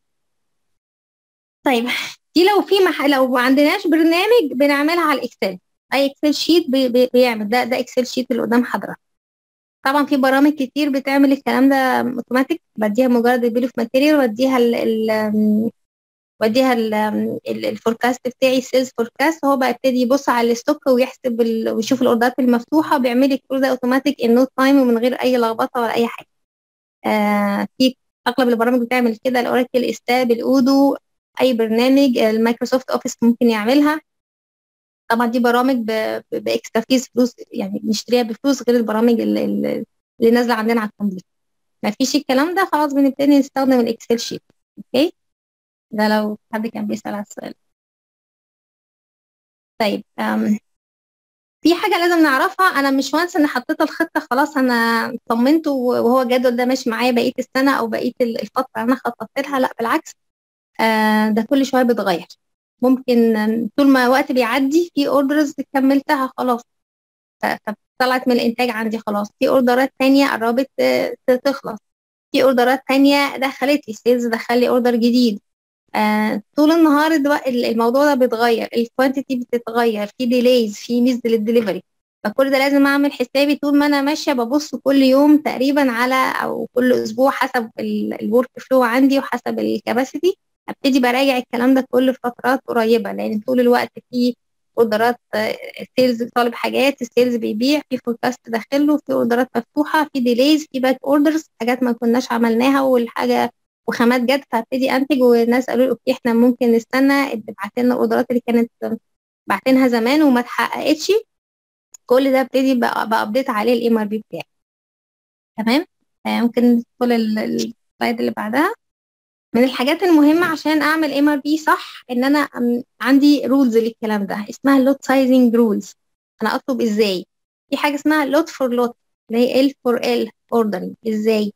طيب دي لو في لو ما عندناش برنامج بنعملها على الاكسل. اي اكسل شيت بيعمل ده اكسل شيت اللي قدام حضرتك. طبعا في برامج كتير بتعمل الكلام ده اوتوماتيك، بديها مجرد البيل اوف ماتيريال، واديها الفوركاست بتاعي السيلز فوركاست، هو بقى يبتدي يبص على الستوك ويحسب ويشوف الاوردرات المفتوحه، بيعمل لك كل ده اوتوماتيك ان نو تايم ومن غير اي لخبطه ولا اي حاجه. في اغلب البرامج بتعمل كده، الاوراكل، استاب، الاودو، اي برنامج المايكروسوفت اوفيس ممكن يعملها. طبعا دي برامج باكسترا فيز، فلوس يعني بنشتريها بفلوس غير البرامج اللي نازله عندنا على الكمبيوتر. ما فيش الكلام ده، خلاص بنبتدي نستخدم الاكسل شيت. اوكي، ده لو حد كان بيسأل على السؤال. طيب في حاجة لازم نعرفها، أنا مش وانس إن حطيت الخطة خلاص أنا طمنت وهو الجدول ده ماشي معايا بقية السنة أو بقية الفترة اللي أنا خططت لها. لا بالعكس، ده كل شوية بتغير. ممكن طول ما وقت بيعدي في اوردرز كملتها خلاص، فطلعت من الإنتاج عندي خلاص، في اوردرات تانية قربت تخلص، في اوردرات تانية دخلت لي سيلز، دخل لي اوردر جديد. طول النهار الموضوع ده بيتغير، الكوانتيتي بتتغير، في ديليز، في ميز للدليفري. فكل ده لازم اعمل حسابي طول ما انا ماشيه، ببص كل يوم تقريبا على او كل اسبوع حسب الورك فلو عندي وحسب الكباسيتي. ابتدي براجع الكلام ده كل فترات قريبه، لان طول الوقت في اوردرات سيلز طالب حاجات، السيلز بيبيع، في فوركاست داخله، في اوردرات مفتوحه، في ديليز، في باك اوردرز، حاجات ما كناش عملناها والحاجه وخامات جت، فابتدي انتج. والناس قالوا لي اوكي احنا ممكن نستنى، ابعت لنا الاوردرات اللي كانت بعتينها زمان وما اتحققتش. كل ده ابتدي بابديت عليه الام ار بي بتاعي. تمام. ممكن ندخل السلايد اللي بعدها. من الحاجات المهمه عشان اعمل ام ار بي صح ان انا عندي رولز للكلام ده، اسمها لوت سايزنج رولز. انا اطلب ازاي؟ في حاجه اسمها لوت فور لوت، اللي هي ال فور ال اوردرنج. ازاي؟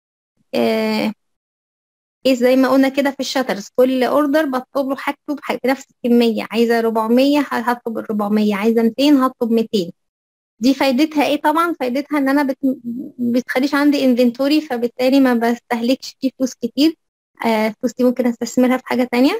ايه زي ما قلنا كده في الشاترز، كل اوردر بطلب له حاجته بنفس الكميه. عايزه 400 هطلب ال 400، عايزه 200 هطلب 200. دي فايدتها ايه؟ طبعا فايدتها ان انا بتخليش عندي انفنتوري، فبالتالي ما بستهلكش فيه فلوس كتير. فلوس دي ممكن استثمرها في حاجه تانية.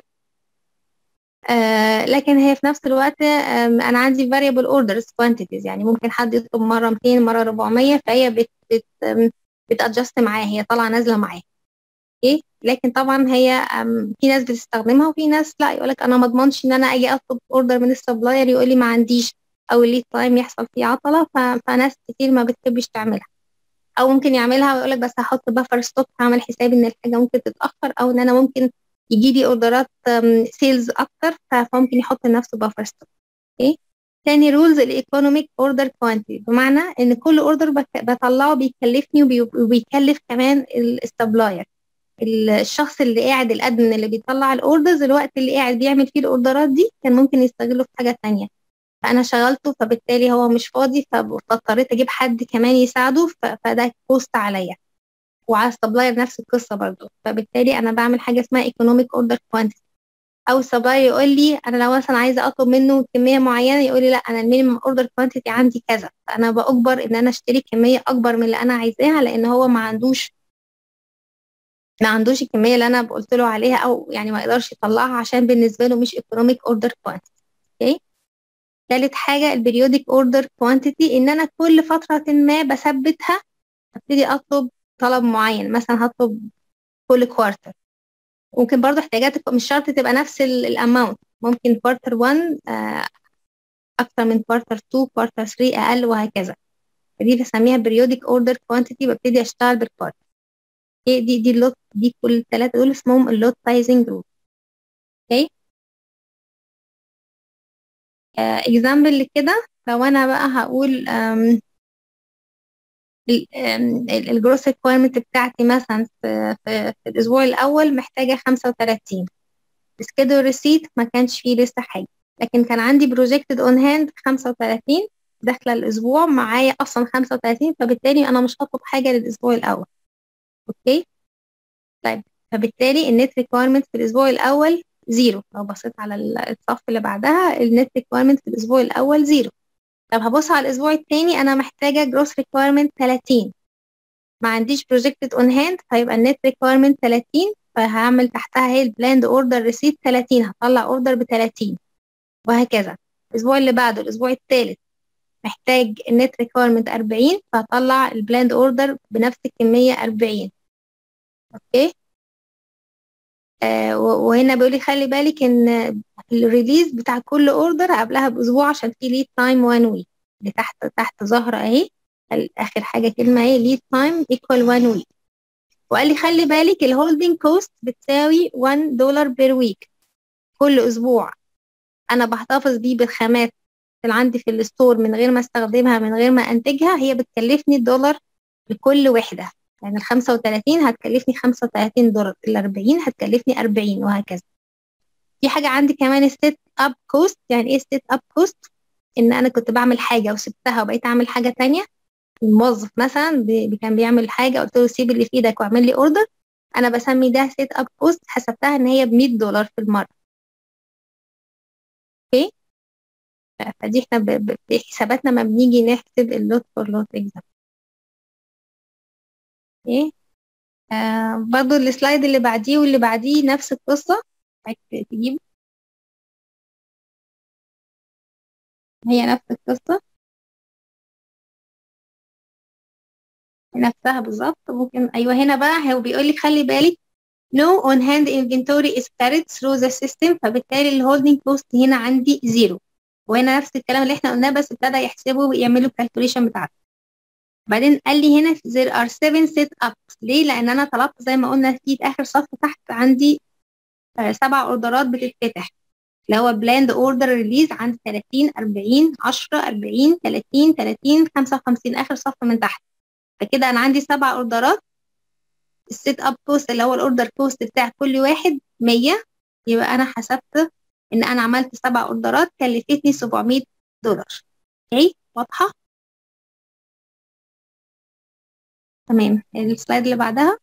لكن هي في نفس الوقت انا عندي variable orders quantities، يعني ممكن حد يطلب مره 200 مره 400، فهي بتادجست معاه، هي طالعه نازله معاه. ايه لكن طبعا هي في ناس بتستخدمها وفي ناس لا، يقولك انا ما اضمنش ان انا اجي اطلب اوردر من السبلاير يقول لي ما عنديش، او الليد تايم يحصل فيه عطله، فناس كتير ما بتحبش تعملها. او ممكن يعملها ويقولك بس هحط بفر ستوك، هعمل حسابي ان الحاجه ممكن تتاخر، او ان انا ممكن يجي لي اوردرات سيلز اكتر، فممكن يحط لنفسه بفر ستوك. اوكي. تاني رولز الايكونوميك اوردر كوانتيتي، بمعنى ان كل اوردر بطلعه بيكلفني وبيكلف كمان السبلاير. الشخص اللي قاعد الادمن اللي بيطلع الاوردرز، الوقت اللي قاعد بيعمل فيه الاوردرات دي كان ممكن يستغله في حاجه تانية، فانا شغلته، فبالتالي هو مش فاضي، فاضطريت اجيب حد كمان يساعده، فده كوست عليا. وعلى السبلاير نفس القصه برضو، فبالتالي انا بعمل حاجه اسمها ايكونوميك اوردر كوانتيتي. او السبلاير يقول لي انا لو مثلا عايزه اطلب منه كميه معينه، يقول لي لا انا المينيمم اوردر كوانتيتي عندي كذا، فانا باجبر ان انا اشتري كميه اكبر من اللي انا عايزاها، لان هو ما عندوش الكميه اللي انا قلت له عليها، او يعني ما يقدرش يطلعها عشان بالنسبه له مش ايكونوميك اوردر كوانتيتي. اوكي. ثالث حاجه البريودك اوردر كوانتيتي، ان انا كل فتره ما بثبتها، ابتدي اطلب طلب معين، مثلا هطلب كل كوارتر. ممكن برضو احتياجاتك مش شرط تبقى نفس الاماونت، ممكن كوارتر 1 اكتر من كوارتر 2، كوارتر 3 اقل، وهكذا. دي بسميها بريودك اوردر كوانتيتي، ببتدي اشتغل بالكوارتر. دي اللوت، دي كل الثلاثه دول اسمهم اللوت سايزنج رول. اوكي. اكزامبل لكده، لو انا بقى هقول الجروس ريكويرمنت بتاعتي مثلا في الاسبوع الاول محتاجه 35. سكيدول ريسيت ما كانش فيه لسه حاجه، لكن كان عندي بروجكتد اون هاند 35 داخله الاسبوع، معايا اصلا 35، فبالتالي انا مش هطلب حاجه للاسبوع الاول. اوكي. طيب، فبالتالي النت ريكويرمنت في الاسبوع الاول زيرو. لو بصيت على الصف اللي بعدها النت ريكويرمنت في الاسبوع الاول زيرو. طب هبص على الاسبوع الثاني، انا محتاجه جروس ريكويرمنت 30، ما عنديش بروجكتد اون هاند، فيبقى النت ريكويرمنت 30، فهعمل تحتها هي البلاند اوردر ريسيت 30، هطلع اوردر ب 30 وهكذا. الاسبوع اللي بعده الاسبوع الثالث محتاج النت ريكويرمنت 40، فهطلع البلاند اوردر بنفس الكميه 40. اوكي. وهنا بيقول لي خلي بالك ان الريليز بتاع كل اوردر قبلها باسبوع عشان في ليد تايم 1 ويك. اللي تحت ظاهره اهي اخر حاجه كلمه اهي ليد تايم ايكوال 1 ويك. وقال لي خلي بالك الهولدنج كوست بتساوي $1 بير ويك. كل اسبوع انا بحتفظ بيه بالخامات اللي عندي في الستور من غير ما استخدمها، من غير ما انتجها، هي بتكلفني $1 لكل وحده. يعني ال 35 هتكلفني $35، ال 40 هتكلفني 40 وهكذا. في حاجه عندي كمان ستيت اب كوست. يعني ايه ستيت اب كوست؟ ان انا كنت بعمل حاجه وسبتها وبقيت اعمل حاجه تانية. الموظف مثلا كان بيعمل حاجه، قلت له سيب اللي في ايدك واعمل لي اوردر، انا بسمي ده سيت اب كوست، حسبتها ان هي $100 في المره. اوكي. فدي احنا في حساباتنا ما بنيجي نحسب اللوت فور لوت اكزام. اوكي. برضو السلايد اللي بعديه واللي بعديه نفس القصه، تجيب هي نفس القصه نفسها بالظبط. ممكن ايوه هنا بقى هو بيقول لي خلي بالك no on hand inventory is carried through the system، فبالتالي الهولدنج كوست هنا عندي زيرو. وهنا نفس الكلام اللي احنا قلناه، بس ابتدى يحسبه ويعملوا الكالكوليشن بتاعته. بعدين قال لي هنا there are 7 set ups. ليه؟ لان انا طلبت زي ما قلنا في اخر صف تحت عندي 7 اوردرات بتتفتح، اللي هو بلاند اوردر ريليز عندي 30 40 10 40 30 30 55 اخر صف من تحت. فكده انا عندي 7 اوردرات. السيت اب كوست اللي هو الاوردر كوست بتاع كل واحد 100. يبقى انا حسبت ان انا عملت 7 اوردرات كلفتني $700. اوكي، واضحه؟ تمام. السلايد اللي بعدها.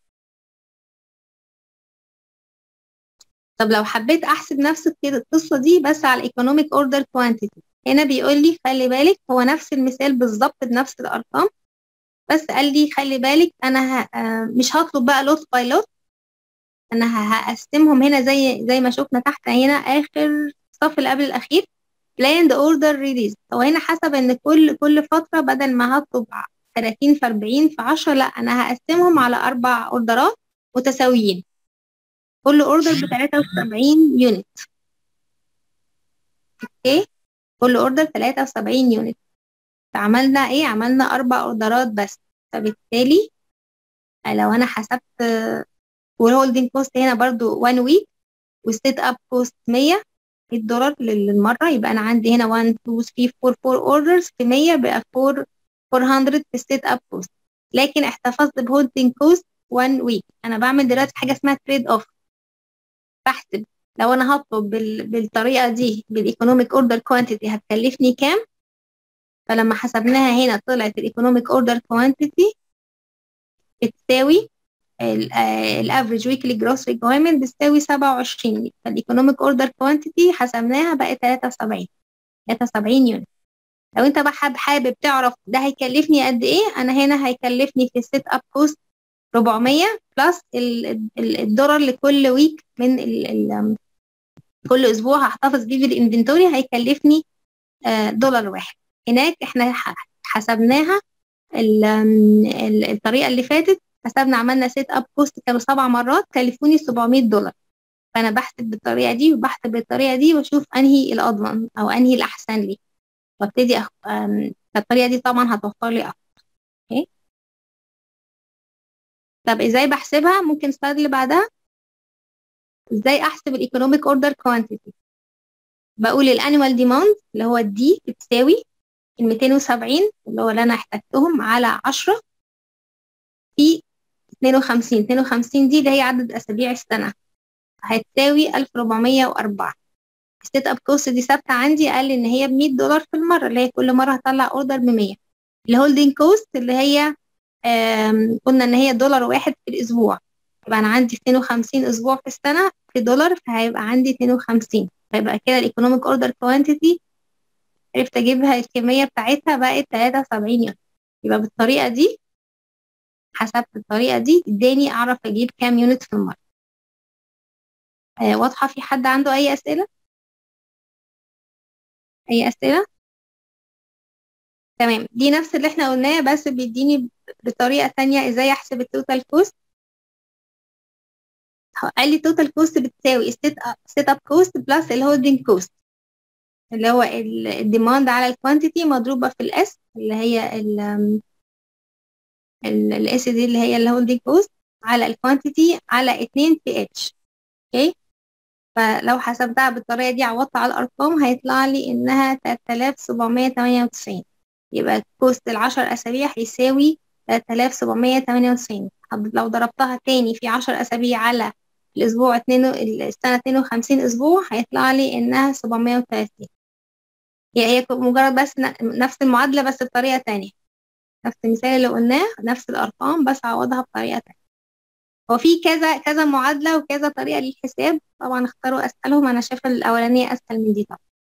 طب لو حبيت احسب نفس القصه دي بس على الايكونوميك اوردر كوانتيتي، هنا بيقول لي خلي بالك هو نفس المثال بالظبط بنفس الارقام، بس قال لي خلي بالك انا مش هطلب بقى لوت باي لوت، انا هقسمهم هنا زي ما شفنا تحت هنا اخر الصف اللي قبل الاخير بلاند اوردر ريليز. هو هنا حسب ان كل فتره بدل ما هطلب 30 في 40 في 10، لا انا هقسمهم على 4 اوردرات متساويين، كل اوردر ب 73 يونت. اوكي، كل اوردر 73 يونت. فعملنا ايه؟ عملنا 4 اوردرات بس. فبالتالي لو انا حسبت والهولدنج كوست هنا برضو 1 ويك والسيت اب كوست $100 للمره، يبقى انا عندي هنا 1 2 3 4 4 اوردرز في 100 بقى 400 في السيت اب كوست. لكن احتفظت بهولدنج كوست 1 ويك. انا بعمل دلوقتي حاجه اسمها تريد اوف، بحسب لو انا هطلب بالطريقه دي بالايكونوميك اوردر كوانتيتي هتكلفني كام. فلما حسبناها هنا طلعت الايكونوميك اوردر كوانتيتي بتساوي الافريج ويكلي جروس ريكويرمنت بتساوي 27. فالايكونوميك اوردر كوانتيتي حسبناها بقت 73 يونت. لو انت بقى حابب تعرف ده هيكلفني قد ايه، انا هنا هيكلفني في السيت اب كوست 400 بلس $1 لكل ويك من كل اسبوع هحتفظ بيه في الانفنتوري، هيكلفني $1. هناك احنا حسبناها الطريقه اللي فاتت، حسبنا عملنا سيت اب كوست كانوا 7 مرات كلفوني $700. فانا بحسب بالطريقه دي وبحسب بالطريقه دي واشوف انهي الاضمن او انهي الاحسن لي، وابتدي الطريقه دي طبعا هتوفر لي اكتر. اوكي. طب ازاي بحسبها؟ ممكن السلايد اللي بعدها. ازاي احسب الايكونوميك اوردر كوانتيتي؟ بقول الانيوال ديماند اللي هو الدي بتساوي ال 270 اللي هو اللي أنا احتجتهم على 10 في 52. 52 دي اللي هي عدد أسابيع السنة، هتساوي 1404. السيت اب كوست دي ثابتة عندي، قال لي إن هي ب$100 في المرة، اللي هي كل مرة هطلع أوردر ب100. الهولدنج كوست اللي هي قلنا إن هي $1 في الأسبوع، يبقى أنا عندي 52 أسبوع في السنة في دولار، فهيبقى عندي 52. فيبقى كده الإيكونوميك أوردر كوانتيتي عرفت أجيبها، الكمية بتاعتها بقت 73 يونت. يبقى بالطريقة دي، حسبت الطريقة دي اداني أعرف أجيب كام يونت في المرة. واضحة؟ في حد عنده أي أسئلة؟ أي أسئلة؟ تمام. دي نفس اللي احنا قلناه، بس بيديني بطريقة تانية ازاي احسب التوتال كوست. قال لي التوتال كوست بتساوي السيت اب كوست بلس الهولدنج كوست، اللي هو الديماند على الكوانتيتي مضروبة في الاس اللي هي الاس دي اللي هي الهولدنج كوست على الكوانتيتي على 2 في اتش. اوكي، فلو حسبتها بالطريقة دي عوضت على الأرقام هيطلع لي إنها 3798. يبقى الكوست ال10 أسابيع هيساوي 3798. لو ضربتها تاني في 10 أسابيع على السنة 52 أسبوع هيطلع لي إنها 730. هي مجرد بس نفس المعادلة بس بطريقة تانية، نفس المثال اللي قلناه، نفس الأرقام بس عوضها بطريقة تانية. هو في كذا كذا معادلة وكذا طريقة للحساب، طبعا اختاروا أسهلهم، أنا شايفة الأولانية أسهل من دي طبعا.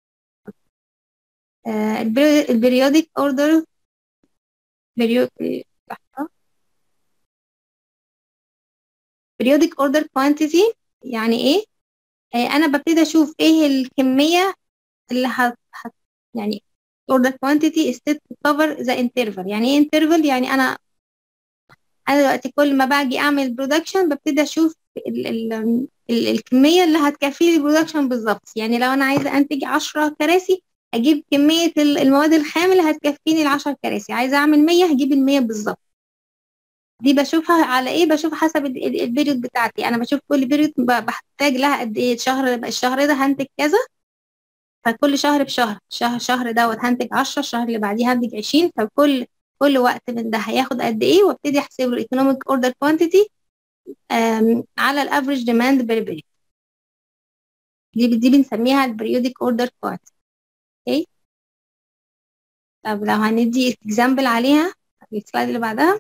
البريودك اوردر periodic order quantity يعني ايه؟ انا ببتدي اشوف ايه الكمية اللي يعني order quantity is set to cover the interval. يعني ايه interval؟ يعني انا دلوقتي كل ما باجي اعمل برودكشن ببتدي اشوف الكمية اللي هتكفي لي البرودكشن بالظبط. يعني لو انا عايزة انتج 10 كراسي اجيب كمية المواد الخام اللي هتكفيني ال10 كراسي، عايزة اعمل 100 هجيب ال100 بالظبط. دي بشوفها على ايه؟ بشوف حسب البيريود بتاعتي، انا بشوف كل بيريود بحتاج لها قد ايه. الشهر ده هنتج كذا، فكل شهر بشهر، شهر دوت هنتج 10، الشهر اللي بعديه هنتج 20، فكل وقت من ده هياخد قد ايه، وابتدي احسب له ايكونوميك اوردر كوانتيتي على الافريج ديماند بير بيريود. دي بنسميها البريودك اوردر كوانتيتي. اوكي، طب لو هندي اكزامبل عليها السلايد اللي بعدها.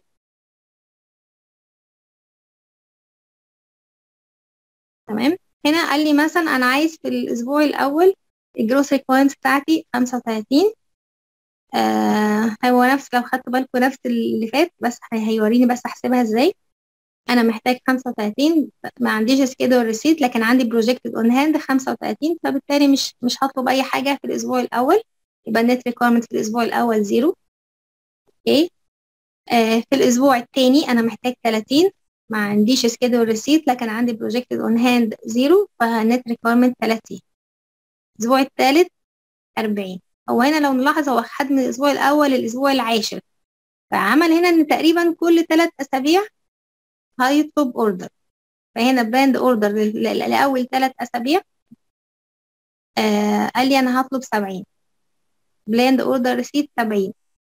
تمام، هنا قال لي مثلا انا عايز في الاسبوع الاول الجروس ريكويرمنت بتاعتي 35. هو نفس، لو خدتوا بالكم نفس اللي فات، بس هيوريني بس احسبها ازاي. انا محتاج 35، ما عنديش سكيدول ريسيت لكن عندي بروجكتد اون هاند 35، فبالتالي مش هطلب اي حاجه في الاسبوع الاول، يبقى النت ريكويرمنت في الاسبوع الاول 0. اوكي، في الاسبوع الثاني انا محتاج 30، ما عنديش سكيدول ريسيت لكن عندي بروجكتد اون هاند 0، فالنت ريكويرمنت 30. الاسبوع الثالث 40. هو هنا لو نلاحظ هو خد من الاسبوع الاول للاسبوع العاشر، فعمل هنا ان تقريبا كل 3 اسابيع هيطلب اوردر، فهنا براند اوردر لاول 3 اسابيع قال لي انا هطلب 70. بلاند اوردر ريسيت 70.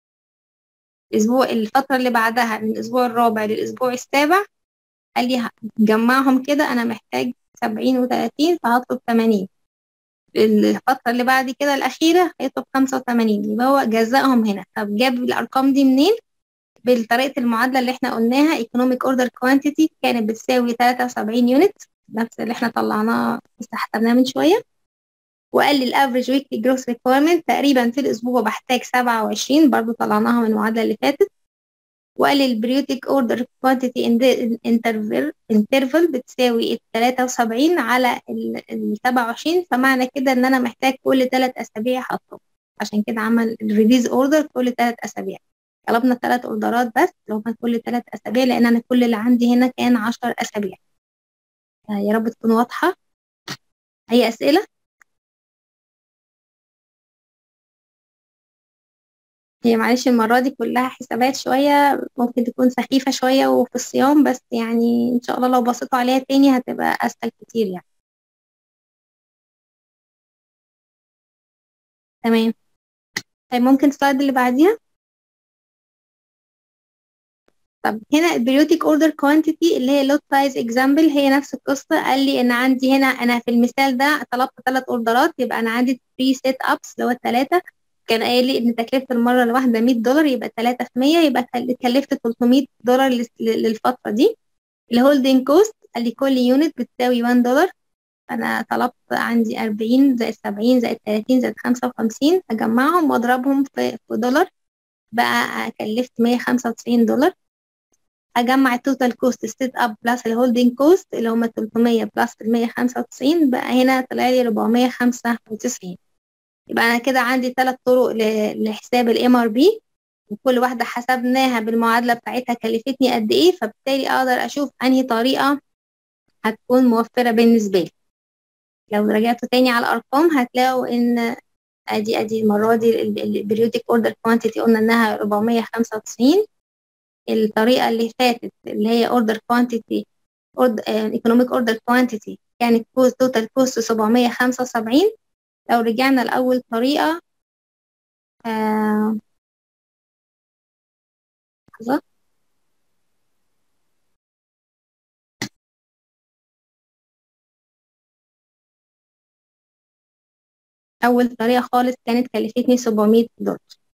الفتره اللي بعدها من الاسبوع الرابع للاسبوع السابع قال لي جمعهم كده انا محتاج 70 و30 فهطلب 80. الفترة اللي بعد كده الأخيرة هيطلب 85، يبقى هو جزأهم هنا. طب جاب الأرقام دي منين؟ بطريقة المعادلة اللي احنا قلناها economic order quantity كانت بتساوي 73 يونت، نفس اللي احنا طلعناه استحسبناه من شوية. وقال لي الافريج ويكلي جروس ريكويرمنت تقريبا في الأسبوع بحتاج 27، برضو طلعناها من المعادلة اللي فاتت. وقال لي البريودك اوردر كوانتيتي انترفال بتساوي 73 على 27، فمعنى كده ان انا محتاج كل 3 اسابيع هطلب، عشان كده عمل الريليز اوردر كل 3 اسابيع. طلبنا 3 اوردرات بس لو كان كل 3 اسابيع، لان انا كل اللي عندي هنا كان 10 اسابيع. يا رب تكون واضحة. اي اسئلة؟ هي معلش المرة دي كلها حسابات شوية، ممكن تكون سخيفة شوية وفي الصيام، بس يعني إن شاء الله لو بصيتوا عليها تاني هتبقى أسهل كتير يعني. تمام. طيب ممكن السلايد اللي بعديها. طب هنا البريودك اوردر كوانتيتي اللي هي لوت سايز اكزامبل هي نفس القصه. قال لي ان عندي هنا انا في المثال ده طلبت 3 اوردرات، يبقى انا عندي 3 سيت ابس اللي هو الثلاثه. كان قايل لي ان تكلفه المره الواحده $100، يبقى 3 في 100 يبقى كلفت $300 للفتره دي. الهولدنج كوست قال لي كل يونت بتساوي $1. انا طلبت عندي 40 زائد 70 زائد 30 زائد 55 اجمعهم واضربهم في دولار، بقى كلفت $195. اجمع التوتال كوست ستيت اب بلس الهولدنج كوست اللي هم 300 بلس ال 195، بقى هنا طلع لي 495. يبقى انا كده عندي 3 طرق لحساب الام ار بي، وكل واحده حسبناها بالمعادله بتاعتها كلفتني قد ايه، فبالتالي اقدر اشوف انهي طريقه هتكون موفره بالنسبه لي. لو رجعتوا تاني على الارقام هتلاقوا ان ادي المره دي البريودك اوردر كوانتيتي قلنا انها 495. الطريقه اللي فاتت اللي هي اوردر كوانتيتي ايكونوميك اوردر كوانتيتي كانت توتال كوست 775. لو رجعنا لاول طريقه لحظه، اول طريقه خالص كانت كلفتني $700.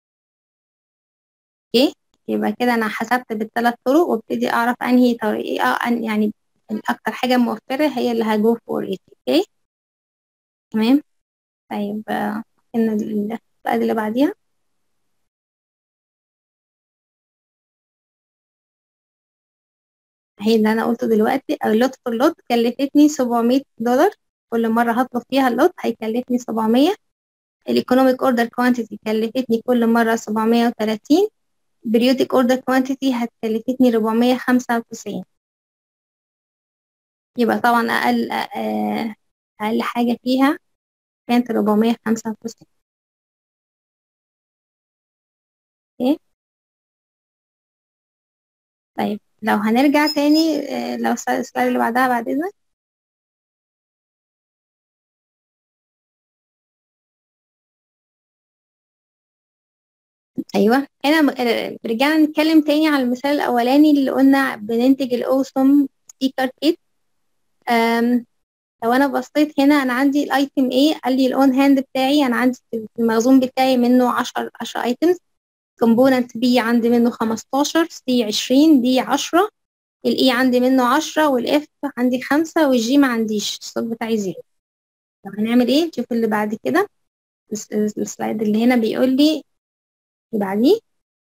اوكي، يبقى كده انا حسبت بالثلاث طرق وابتدي اعرف انهي طريقه يعني الاكتر حاجه موفره هي اللي هجو فور ات. اوكي تمام. طيب ان السلايد اللي بعديها. هي اللي انا قلته دلوقتي، او اللوت فور لوت كلفتني $700. كل مره هطلب فيها اللوت هيكلفني 700. الايكونوميك اوردر كوانتيتي كلفتني كل مره 730. بريودك اوردر كوانتيتي هتكلفتني 495. يبقى طبعا اقل حاجه فيها كانت 495. اوكي طيب لو هنرجع تاني لو السلايد اللي بعدها بعد اذنك. ايوه هنا رجعنا نتكلم تاني على المثال الاولاني اللي قلنا بننتج الاوسم ستيكر كيت. لو انا بصيت هنا انا عندي الايتم ايه، قال لي الاون هاند بتاعي انا عندي المخزون بتاعي منه 10 ايتمز. كومبوننت بي عندي منه 15، سي 20، دي 10، الاي عندي منه 10، والاف عندي 5، والجي ما عنديش، الصوت بتاعي 0. طب هنعمل ايه؟ نشوف اللي بعد كده. السلايد اللي هنا بيقول لي اللي بعديه.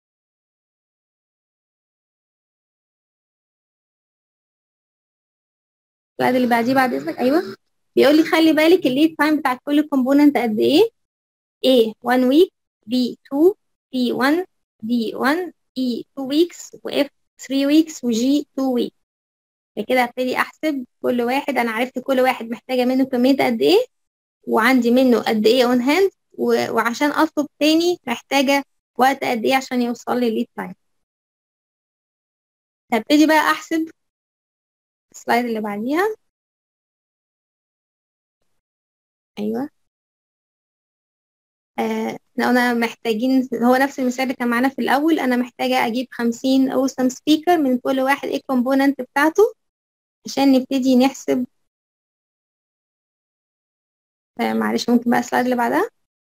السلايد اللي بعديه بعد اذنك. ايوه بيقول لي خلي بالك الليد تايم بتاع كل كومبوننت قد ايه. A 1 week، B 2، C 1، D 1، E 2 weeks، و F 3 weeks، و G 2 weeks. كده ابتدي احسب كل واحد، انا عرفت كل واحد محتاجه منه كميه قد ايه وعندي منه قد ايه اون هاند، وعشان اطلب تاني محتاجه وقت قد ايه عشان يوصل لي الليد تايم. هبتدي بقى احسب السلايد اللي بعديها. ايوه احنا قلنا محتاجين، هو نفس المثال اللي كان معانا في الاول، انا محتاجه اجيب 50 اوسم سبيكر من كل واحد ايه الكومبوننت بتاعته عشان نبتدي نحسب. معلش ممكن بقى السلايد اللي بعدها.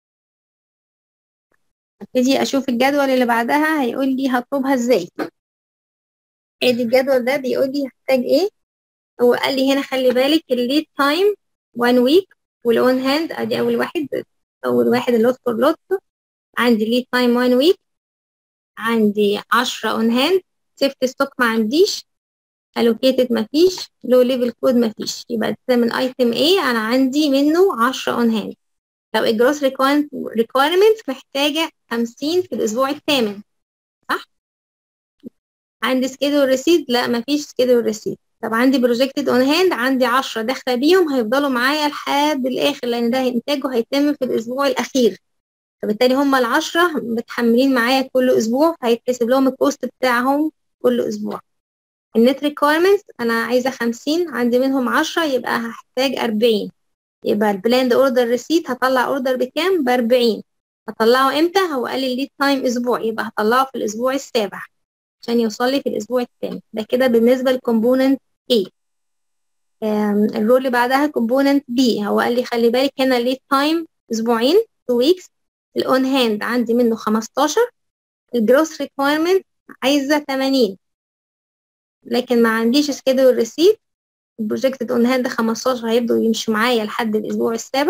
ابتدي اشوف الجدول اللي بعدها هيقول لي هطلبها ازاي. ادي الجدول ده بيقول لي هحتاج ايه. هو قال لي هنا خلي بالك الليد تايم 1 ويك، والاون هاند ادي اول واحد اللوت فور لوت. عندي ليد تايم 1 ويك، عندي 10 اون هاند، سيفت ستوك ما عنديش، allocated مفيش، low level code مفيش. يبقى ده من item A أنا عندي منه 10 on hand. لو الجروس requirement محتاجة 50 في الأسبوع الثامن، صح؟ عندي schedule receipt؟ لا مفيش schedule receipt. طب عندي projected on hand، عندي 10 داخلة بيهم هيفضلوا معايا لحد الآخر لأن ده إنتاجه هيتم في الأسبوع الأخير. فبالتالي هما ال10 متحملين معايا كل أسبوع، فهيتحسب لهم الكوست بتاعهم كل أسبوع. النت ريكويرمنت انا عايزه 50، عندي منهم 10 يبقى هحتاج 40. يبقى البلاند اوردر ريسيت هطلع اوردر بكام؟ ب 40. هطلعه امتى؟ هو قال لي الليد تايم اسبوع، يبقى هطلعه في الاسبوع السابع عشان يوصل لي في الاسبوع الثامن. ده كده بالنسبه للكومبوننت A. الرول اللي بعدها كومبوننت B، هو قال لي خلي بالك هنا الليد تايم اسبوعين 2 weeks، الاون هاند عندي منه 15، الجروس ريكويرمنت عايزه 80 لكن ما عنديش سكيدول ريسيت. البروجكتد اون هاند 15 هيبدوا يمشوا معايا لحد الاسبوع السابع.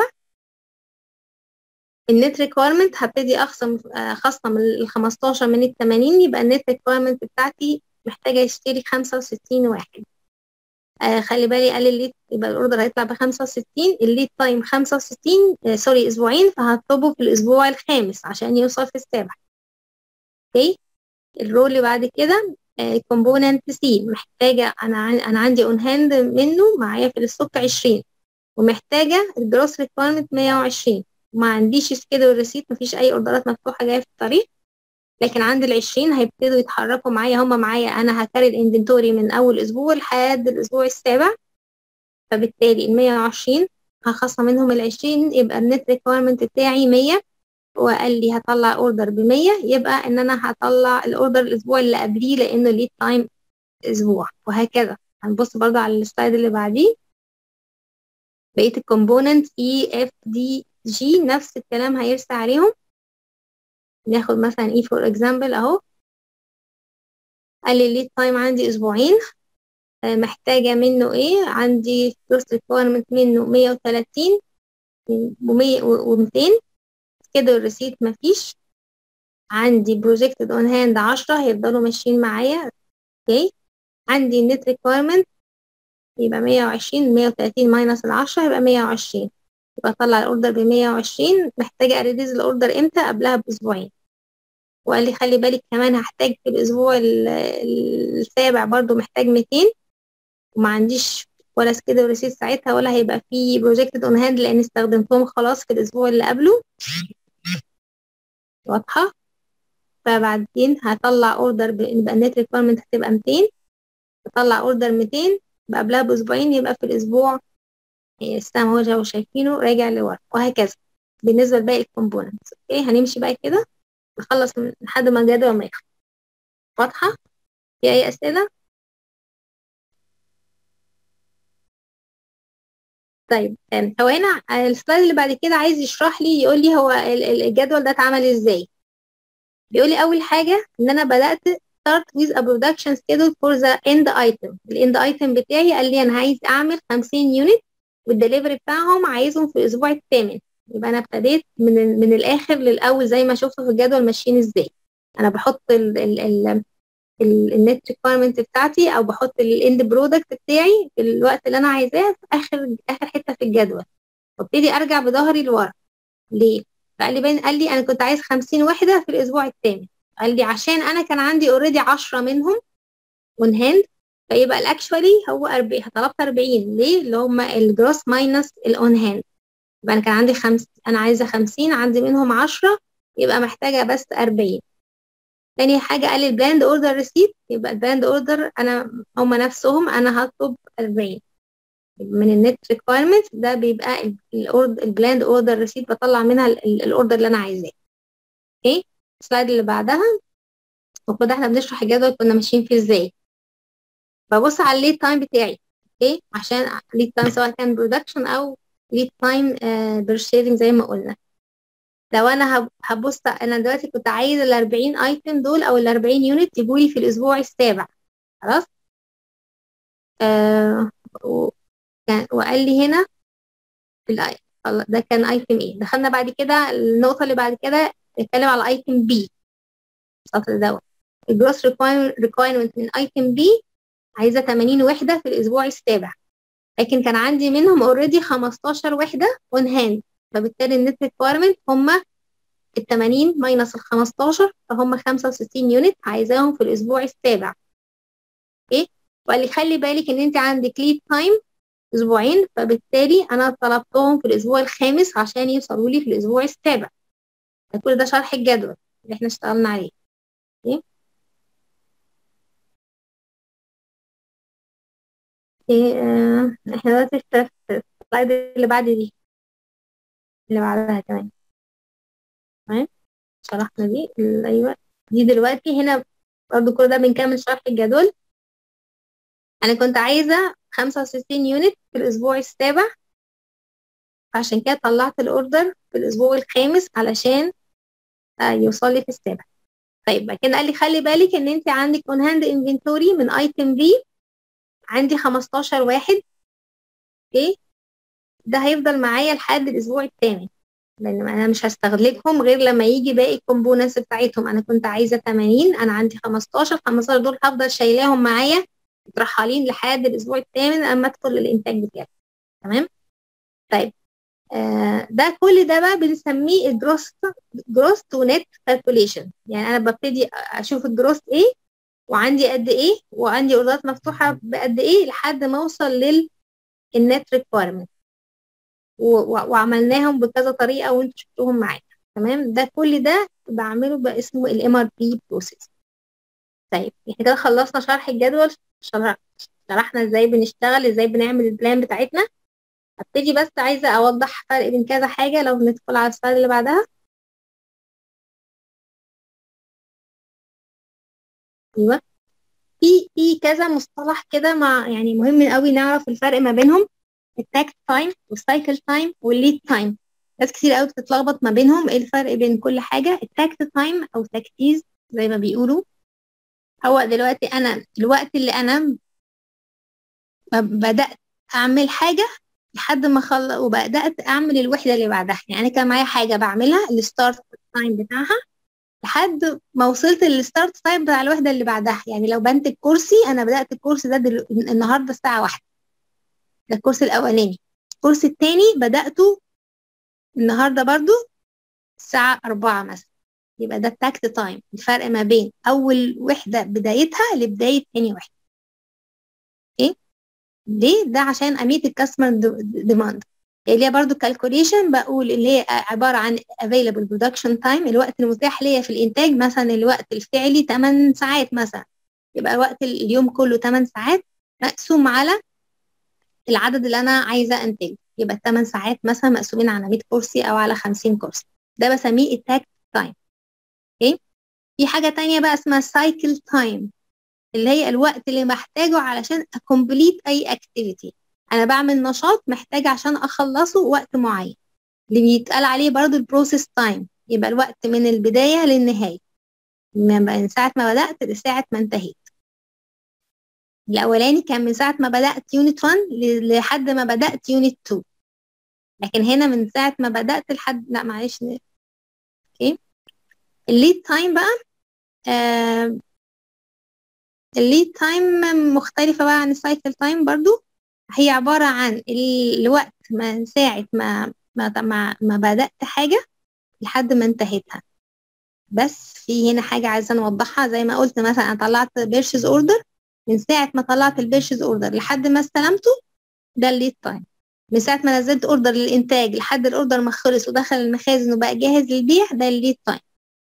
النت ريكويرمنت هبتدي اخصم ال 15 من ال 80، يبقى النت ريكويرمنت بتاعتي محتاجه اشتري 65 واحد. خلي بالي قال الليد، يبقى الاوردر هيطلع ب 65، الليد تايم 65 سوري اسبوعين، فهطلبه في الاسبوع الخامس عشان يوصل في السابع. اوكي. الرول اللي بعد كده كومبوننت سي، محتاجه انا عندي اون هاند منه معايا في الستوك 20، ومحتاجه الجروس ريكويرمنت 120، وما عنديش سكيدول ريسيت، مفيش اي اوردرات مفتوحه جايه في الطريق، لكن عند ال20 هيبتدوا يتحركوا معايا، هما معايا انا هكاري الانفنتوري من اول اسبوع لحد الاسبوع السابع، فبالتالي ال 120 هخصم منهم ال20 يبقى النت ريكويرمنت بتاعي 100، وقال لي هطلع اوردر ب100، يبقى ان انا هطلع الاوردر الاسبوع اللي قبليه لانه ليد تايم اسبوع، وهكذا. هنبص برضه على السلايد اللي بعديه، بقيه الكومبوننت اي اف دي جي نفس الكلام هيرسى عليهم. ناخد مثلا اي فور اكزامبل اهو، قال لي الليد تايم عندي اسبوعين، محتاجه منه ايه؟ عندي فلوس ريكويرمنت منه 130 و200 كده، الريسيت مفيش. عندي بروجكتد اون هاند 10 هيفضلوا ماشيين معايا. اوكي. عندي النت ريكويرمنت يبقى 120، 130 ماينس ال10 يبقى 120، يبقى اطلع الاوردر ب120. محتاجه اريديز الاوردر امتى؟ قبلها باسبوعين. وقال لي خلي بالك كمان هحتاج في الاسبوع السابع برضو محتاج 200، وما عنديش ولا سكيدول ريسيت ساعتها، ولا هيبقى في بروجكتد اون هاند لان استخدمتهم خلاص في الاسبوع اللي قبله. واضحه؟ فبعدين هطلع اوردر يبقى النت ريكويرمنت هتبقى 200، اطلع اوردر 200 يبقى قبلها باسبوعين، يبقى في الاسبوع السهم هو جو شايفينه راجع لورا، وهكذا بالنسبه لباقي الكومبوننتس. اوكي. هنمشي بقى كده نخلص لحد ما الجدول ما يخلص. واضحه؟ في اي اسئله؟ طيب هو هنا السلايد اللي بعد كده عايز يشرح لي، يقول لي هو الجدول ده اتعمل ازاي. بيقول لي اول حاجه ان انا بدات start with a production schedule for the end item. الاند ايتم بتاعي قال لي انا عايز اعمل 50 يونت، والدليفري بتاعهم عايزهم في الاسبوع الثامن. يبقى انا ابتديت من الاخر للاول زي ما شفتوا في الجدول ماشيين ازاي. انا بحط النت ريكويرمنت بتاعتي، او بحط الاند برودكت بتاعي في الوقت اللي انا عايزاه في اخر حته في الجدول، وابتدي ارجع بظهري لورا. ليه؟ قال لي انا كنت عايز 50 وحده في الاسبوع الثامن. قال لي عشان انا كان عندي اوريدي 10 منهم اون هاند، فيبقى الاكشوالي هو 40. طلبت 40 ليه؟ اللي هم الجروس ماينس الاون هاند. يبقى انا كان عندي انا عايزه 50، عندي منهم 10، يبقى محتاجه بس 40. تاني حاجه قال لي البلاند اوردر ريسيت، يبقى البلاند اوردر هم نفسهم انا هطلب 40 من النت ريكويرمنت. ده بيبقى البلاند اوردر ريسيت، بطلع منها الاوردر اللي انا عايزاه. اوكي. السلايد اللي بعدها المفروض احنا بنشرح الجدول كنا ماشيين فيه ازاي. ببص على الليد تايم بتاعي. اوكي. عشان ليد تايم سواء كان برودكشن او ليد تايم بيرشيزنج زي ما قلنا. لو انا هبص انا دلوقتي كنت عايزه ال 40 ايتم دول او ال 40 يونت يجوا لي في الاسبوع السابع. خلاص. آه وقال لي هنا ده كان ايتم ايه. دخلنا بعد كده النقطه اللي بعد كده نتكلم على ايتم بي. السطر دوت الجروس ريكويرمنت من ايتم بي عايزه 80 وحده في الاسبوع السابع، لكن كان عندي منهم اوريدي 15 وحده اون هاند، فبالتالي النت ريكويرمنت هم ال 80 ماينس ال 15، فهم 65 يونت عايزاهم في الاسبوع السابع. اوكي. وقال لي خلي بالك ان انت عندك ليد تايم اسبوعين، فبالتالي انا طلبتهم في الاسبوع الخامس عشان يوصلوا لي في الاسبوع السابع. كل ده شرح الجدول اللي احنا اشتغلنا عليه. اوكي. احنا دلوقتي في السلايد اللي بعد دي، اللي بعدها كمان. تمام. شرحنا دي ايوه. دي دلوقتي هنا برضو كل ده بنكمل شرح الجدول. انا كنت عايزه 65 يونت في الاسبوع السابع، عشان كده طلعت الاوردر في الاسبوع الخامس علشان يوصل لي في السابع. طيب بعد كده قال لي خلي بالك ان انت عندك اون هاند انفنتوري من ايتم بي عندي 15 واحد. اوكي، ده هيفضل معايا لحد الاسبوع الثامن، لان انا مش هستغلكهم غير لما يجي باقي الكومبوننتس بتاعتهم. انا كنت عايزه 80، انا عندي 15 دول هفضل شايلاهم معايا مترحلين لحد الاسبوع الثامن اما ادخل الانتاج بتاعي. تمام. طيب ده كل ده بقى بنسميه الجروس تو نت كالكوليشن. يعني انا ببتدي اشوف الجروس ايه وعندي قد ايه وعندي اوردرات مفتوحه بقد ايه لحد ما اوصل للنت ريكويرمنت، وعملناهم بكذا طريقه وانتوا شفتوهم معايا. تمام. ده كل ده بعمله باسمه الام ار بي بروسيس. طيب احنا كده خلصنا شرح الجدول، شرحنا ازاي بنشتغل، ازاي بنعمل البلان بتاعتنا. هبتدي بس عايزه اوضح فرق بين كذا حاجه. لو ندخل على السلايد اللي بعدها. ايوه. في كذا مصطلح كده مع يعني مهم قوي نعرف الفرق ما بينهم. التاكت تايم والسايكل تايم والليد تايم. ناس كتير قوي بتتلخبط ما بينهم. ايه الفرق بين كل حاجه؟ التاكت تايم او تكتيز زي ما بيقولوا، هو دلوقتي انا الوقت اللي انا بدات اعمل حاجه لحد ما اخلص وبدات اعمل الوحده اللي بعدها. يعني كان معايا حاجه بعملها الستارت تايم بتاعها لحد ما وصلت للستارت تايم بتاع الوحده اللي بعدها. يعني لو بنتج كرسي، انا بدات الكورس ده النهارده الساعه 1، ده الكورس الاولاني. الكورس التاني بداته النهارده برضو الساعه 4 مثلا. يبقى ده التاكت تايم، الفرق ما بين اول وحده بدايتها لبدايه تاني وحده. ايه ليه؟ ده عشان اميت الكاستمر ديماند. اللي هي برضو كالكوليشن بقول اللي هي عباره عن available production time، الوقت المتاح ليا في الانتاج. مثلا الوقت الفعلي 8 ساعات مثلا، يبقى وقت اليوم كله 8 ساعات مقسوم على العدد اللي انا عايزه انتجه، يبقى 8 ساعات مثلا مقسومين على 100 كرسي او على 50 كرسي. ده بسميه التاك تايم. اوكي. في حاجه تانية بقى اسمها سايكل تايم، اللي هي الوقت اللي محتاجه علشان اكمبليت اي اكتيفيتي. انا بعمل نشاط محتاج عشان اخلصه وقت معين، اللي بيتقال عليه برضو البروسيس تايم. يبقى الوقت من البدايه للنهايه، من ساعه ما بدات لساعه ما انتهيت. الاولاني كان من ساعه ما بدات يونت 1 لحد ما بدات يونت 2، لكن هنا من ساعه ما بدات لحد لا معلش. اوكي. الليد تايم بقى الليد تايم مختلفه بقى عن السايكل تايم برضو. هي عباره عن الوقت من ساعه ما بدات حاجه لحد ما انتهيتها. بس في هنا حاجه عايزه نوضحها. زي ما قلت مثلا انا طلعت بيرشيز اوردر، من ساعه ما طلعت البيرشيز اوردر لحد ما استلمته ده الليد تايم. من ساعه ما نزلت اوردر للانتاج لحد الاوردر ما خلص ودخل المخازن وبقى جاهز للبيع ده الليد تايم.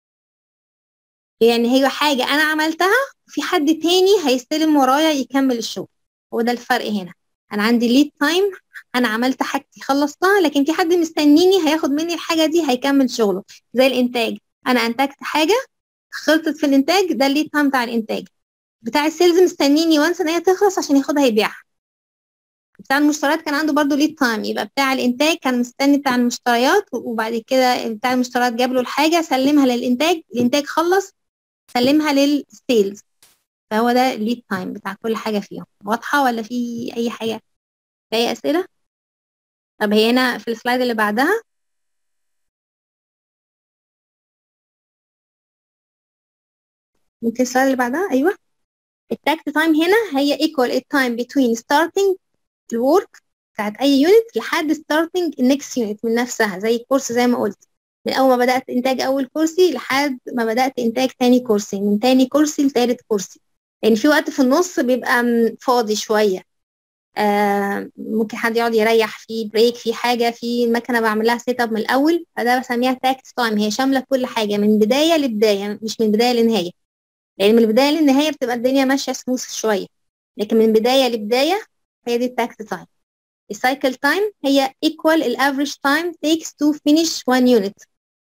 يعني هي حاجه انا عملتها في حد تاني هيستلم ورايا يكمل الشغل. هو ده الفرق هنا. انا عندي ليد تايم، انا عملت حاجتي خلصتها، لكن في حد مستنيني هياخد مني الحاجه دي هيكمل شغله. زي الانتاج، انا انتجت حاجه خلصت في الانتاج، ده الليد تايم بتاع الانتاج. بتاع السيلز مستنيني وانس ان هي تخلص عشان ياخدها يبيعها. بتاع المشتريات كان عنده برضو ليد تايم. يبقى بتاع الانتاج كان مستني بتاع المشتريات، وبعد كده بتاع المشتريات جاب له الحاجه سلمها للانتاج، الانتاج خلص سلمها للسيلز. فهو ده الليد تايم بتاع كل حاجه فيهم. واضحه ولا في اي حاجه؟ في اي اسئله؟ طب هي هنا في السلايد اللي بعدها. ممكن السلايد اللي بعدها. ايوه. التاكت تايم هنا هي equal التايم between starting الورك بتاعت اي يونت لحد ستارتنج النكست يونت من نفسها. زي الكورس زي ما قلت، من اول ما بدات انتاج اول كرسي لحد ما بدات انتاج تاني كرسي، من تاني كرسي لتالت كرسي. يعني في وقت في النص بيبقى فاضي شويه، ممكن حد يقعد يريح في بريك في حاجه في المكنه بعمل لها سيت اب من الاول. فده بسميها تاكس تايم. هي شامله كل حاجه من بدايه لبدايه، مش من بدايه لنهايه. يعني من البدايه للنهايه بتبقى الدنيا ماشيه سموث شويه، لكن من بدايه لبدايه هي دي التاكس تايم. السايكل تايم هي equal الافريج تايم takes to finish one unit.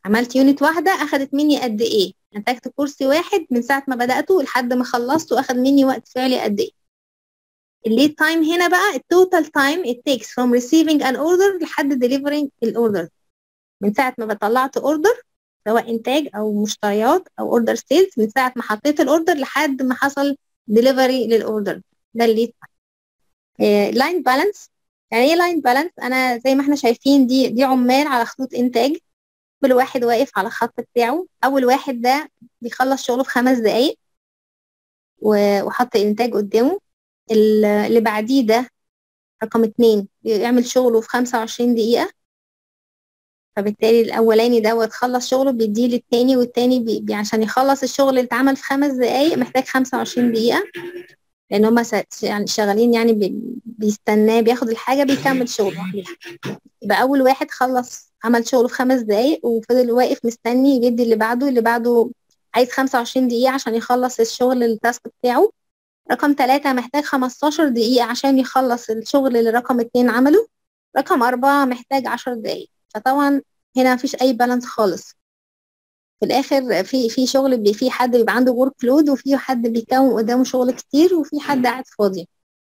عملت يونت واحدة أخدت مني قد إيه؟ أنتجت كورس واحد من ساعة ما بدأته لحد ما خلصته أخد مني وقت فعلي قد إيه؟ الليد تايم هنا بقى التوتال تايم it takes from receiving an order لحد delivering الأوردر، من ساعة ما طلعت أوردر سواء إنتاج أو مشتريات أو أوردر سيلز، من ساعة ما حطيت الأوردر لحد ما حصل ديليفري للأوردر، ده الليد تايم. لاين بالانس، يعني إيه لاين بالانس؟ أنا زي ما إحنا شايفين دي عمال على خطوط إنتاج، كل واحد واقف على الخط بتاعه، أول واحد ده بيخلص شغله في 5 دقايق وحط الإنتاج قدامه، اللي بعديه ده رقم 2 بيعمل شغله في 25 دقيقة، فبالتالي الأولاني دوت خلص شغله بيديه للتاني، والتاني عشان يخلص الشغل اللي اتعمل في 5 دقايق محتاج 25 دقيقة، لأن هما يعني شغالين، يعني بيستناه بياخد الحاجة بيكمل شغله عليها. يبقى أول واحد خلص عمل شغله في 5 دقايق وفضل واقف مستني يدي اللي بعده، اللي بعده عايز 25 دقيقة عشان يخلص الشغل التاسك بتاعه. رقم 3 محتاج 15 دقيقة عشان يخلص الشغل اللي رقم 2 عمله. رقم 4 محتاج 10 دقايق. فطبعا هنا مفيش أي بالانس خالص. في الآخر في شغل في حد بيبقى عنده ورك لود، وفي حد بيكون قدامه شغل كتير، وفي حد قاعد فاضي.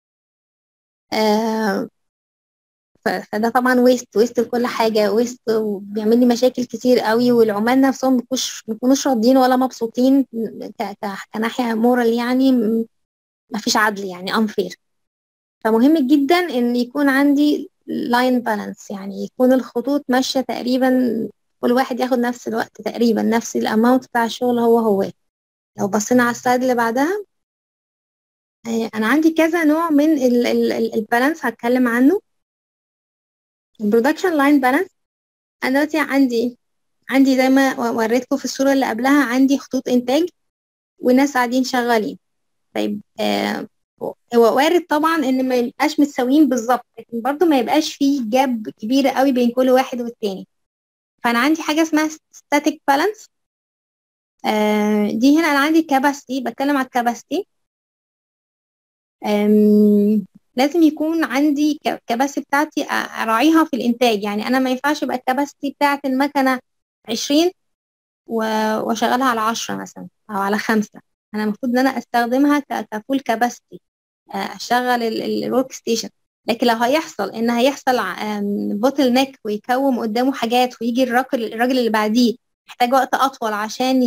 فده طبعا ويست لكل حاجة، ويست وبيعمل لي مشاكل كتير قوي، والعمال نفسهم بيكونوش راضيين ولا مبسوطين كناحية مورال، يعني مفيش عدل، يعني unfair. فمهم جدا ان يكون عندي لاين بالانس، يعني يكون الخطوط ماشية تقريبا، كل واحد ياخد نفس الوقت تقريبا، نفس الاماونت بتاع الشغل هو. لو بصينا على السلايد اللي بعدها، انا عندي كذا نوع من البالانس هتكلم عنه. البرودكشن لاين بالانس، انا دلوقتي عندي زي ما وريتكم في الصورة اللي قبلها، عندي خطوط انتاج وناس قاعدين شغالين. طيب هو وارد طبعا ان ما يبقاش متساويين بالظبط، لكن برضو ما يبقاش فيه جاب كبيرة قوي بين كل واحد والتاني. فانا عندي حاجة اسمها static balance. دي هنا انا عندي capacity، بتكلم على الكاباسيتي. لازم يكون عندي الكباسيتي بتاعتي اراعيها في الانتاج، يعني انا ما ينفعش يبقى الكباسيتي بتاعت المكنة 20 واشغلها على 10 مثلا او على 5. انا المفروض ان انا استخدمها كفول كاباسيتي، اشغل الورك ستيشن. لكن لو هيحصل بوتل نيك ويكوم قدامه حاجات، ويجي الراجل اللي بعديه محتاج وقت اطول عشان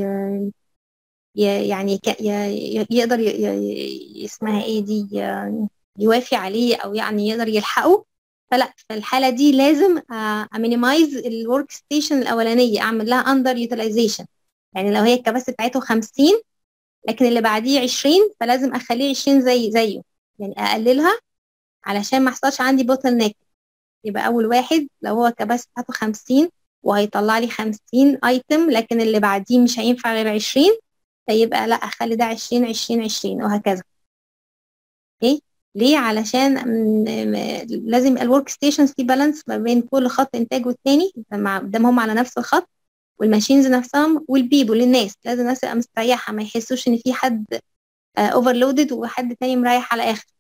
يعني يقدر اسمها ايه دي، يوافي عليه، او يعني يقدر يلحقه. فلا، في الحالة دي لازم امينيمايز الورك ستيشن الأولانية، أعمل لها أندر يوتيلايزيشن. يعني لو هي الكباسيتي بتاعته 50 لكن اللي بعديه 20، فلازم أخليه 20 زيه، يعني أقللها علشان ما يحصلش عندي بوتل نيك. يبقى أول واحد لو هو الكباسيتي بتاعته 50 وهيطلع لي 50 ايتم، لكن اللي بعديه مش هينفع غير 20، فيبقى لا، أخلي ده 20 20 20 وهكذا. اوكي، ليه؟ علشان لازم الورك ستيشنز في بالانس ما بين كل خط انتاج والتاني، هم على نفس الخط، والماشينز نفسهم والبيبول، الناس لازم الناس تبقى مستريحه، ما يحسوش ان في حد اوفرلودد وحد تاني مريح على اخر.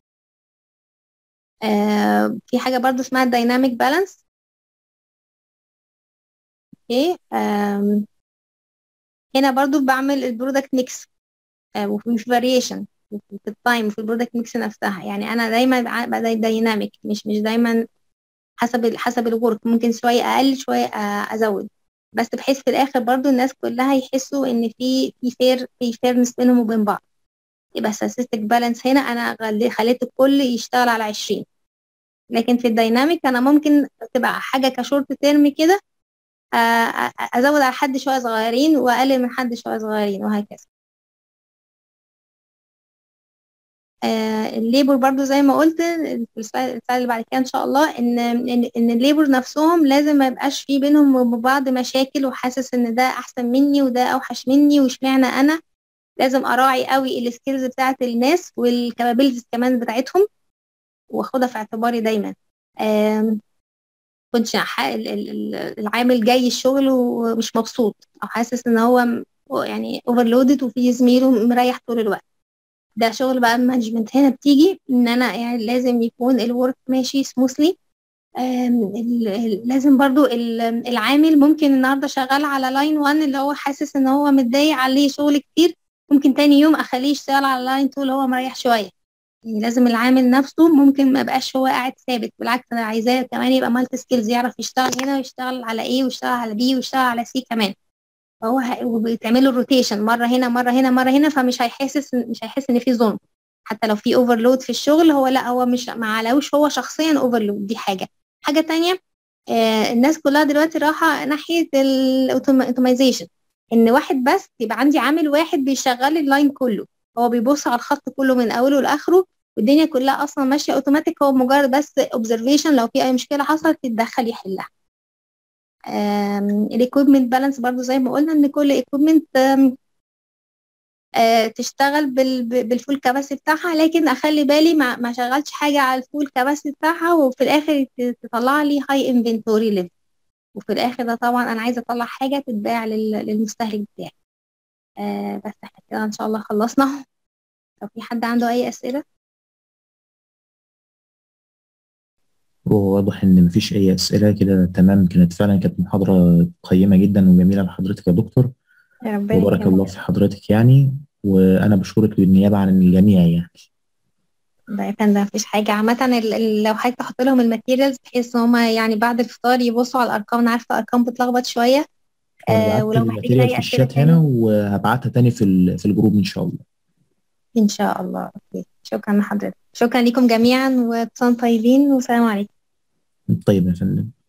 في حاجه برضو اسمها دايناميك بالانس. اوكي، هنا برضو بعمل البرودكت ميكس، وفي فاريشن في التايم وفي البرودكت ميكس نفسها. يعني انا دايما دايناميك، مش دايما حسب الورك، ممكن شويه اقل شويه ازود، بس بحيث في الاخر برضو الناس كلها يحسوا ان في فيرنس بينهم وبين بعض. يبقى statistical بالانس هنا انا خليت الكل يشتغل على 20، لكن في الدايناميك انا ممكن تبقى حاجه كشورت تيرم كده، ازود على حد شويه صغيرين واقلل من حد شويه صغيرين وهكذا. الليبر برضو زي ما قلت في السلايد اللي بعد كده ان شاء الله، ان الليبر نفسهم لازم ما يبقاش في بينهم وبين بعض مشاكل، وحاسس ان ده احسن مني وده اوحش مني واشمعنى انا. لازم اراعي قوي السكيلز بتاعت الناس والكابابيلتيز كمان بتاعتهم، واخدها في اعتباري دايما. كنتش العامل جاي الشغل ومش مبسوط، او حاسس ان هو يعني اوفرلودد وفي زميله مريح طول الوقت. ده شغل بقى مانجمنت. هنا بتيجي ان انا يعني لازم يكون الورك ماشي سموثلي، لازم برضو العامل ممكن النهارده شغال على لاين 1 اللي هو حاسس ان هو متضايق عليه شغل كتير، ممكن تاني يوم اخليه يشتغل على لاين 2 اللي هو مريح شويه. يعني لازم العامل نفسه ممكن ما يبقاش هو قاعد ثابت، بالعكس انا عايزاه كمان يبقى مالتي سكيلز، يعرف يشتغل هنا ويشتغل على ايه ويشتغل على بي ويشتغل على سي كمان. فهو وبيتعمل له روتيشن مره هنا مره هنا مره هنا، فمش هيحس ان في ظلم. حتى لو في اوفرلود في الشغل، هو لا، هو مش ما علوش هو شخصيا اوفرلود. دي حاجه تانية. الناس كلها دلوقتي رايحه ناحيه الاوتومايزيشن، ان واحد بس يبقى عندي عامل واحد بيشغل اللاين كله، هو بيبص على الخط كله من اوله لاخره، والدنيا كلها اصلا ماشيه اوتوماتيك، هو مجرد بس اوبزرفيشن لو في اي مشكله حصلت يتدخل يحلها. الايكويبمنت بالانس برضو زي ما قلنا ان كل ايكويبمنت تشتغل بالفول كباسيتي بتاعها، لكن اخلي بالي ما شغلتش حاجه على الفول كباسيتي بتاعها وفي الاخر تطلع لي هاي انفنتوري ليفل، وفي الاخر ده طبعا انا عايزه اطلع حاجه تتباع للمستهلك بتاعي. بس احنا كده ان شاء الله خلصنا. لو في حد عنده اي اسئله. وواضح إن مفيش أي أسئلة كده. تمام، كانت محاضرة قيمة جدا وجميلة لحضرتك يا دكتور، ربنا وبارك الله يكرمك. في حضرتك يعني. وأنا بشكرك بالنيابة عن الجميع يعني. ده يا فندم مفيش حاجه عامه، لو حضرتك تحط لهم الماتيريالز بحيث ان هم يعني بعد الفطار يبصوا على الارقام. انا عارفه الارقام بتلخبط شويه. وأنا بعت ولو محتاجين الماتيريال اي في اسئله الشات هنا، تاني. وهبعتها تاني في الجروب إن شاء الله. ان شاء الله. اوكي، شكرا لحضرتك، شكرا لكم جميعا، وتصونوا طيبين، وسلام عليكم. طيب يا فندم.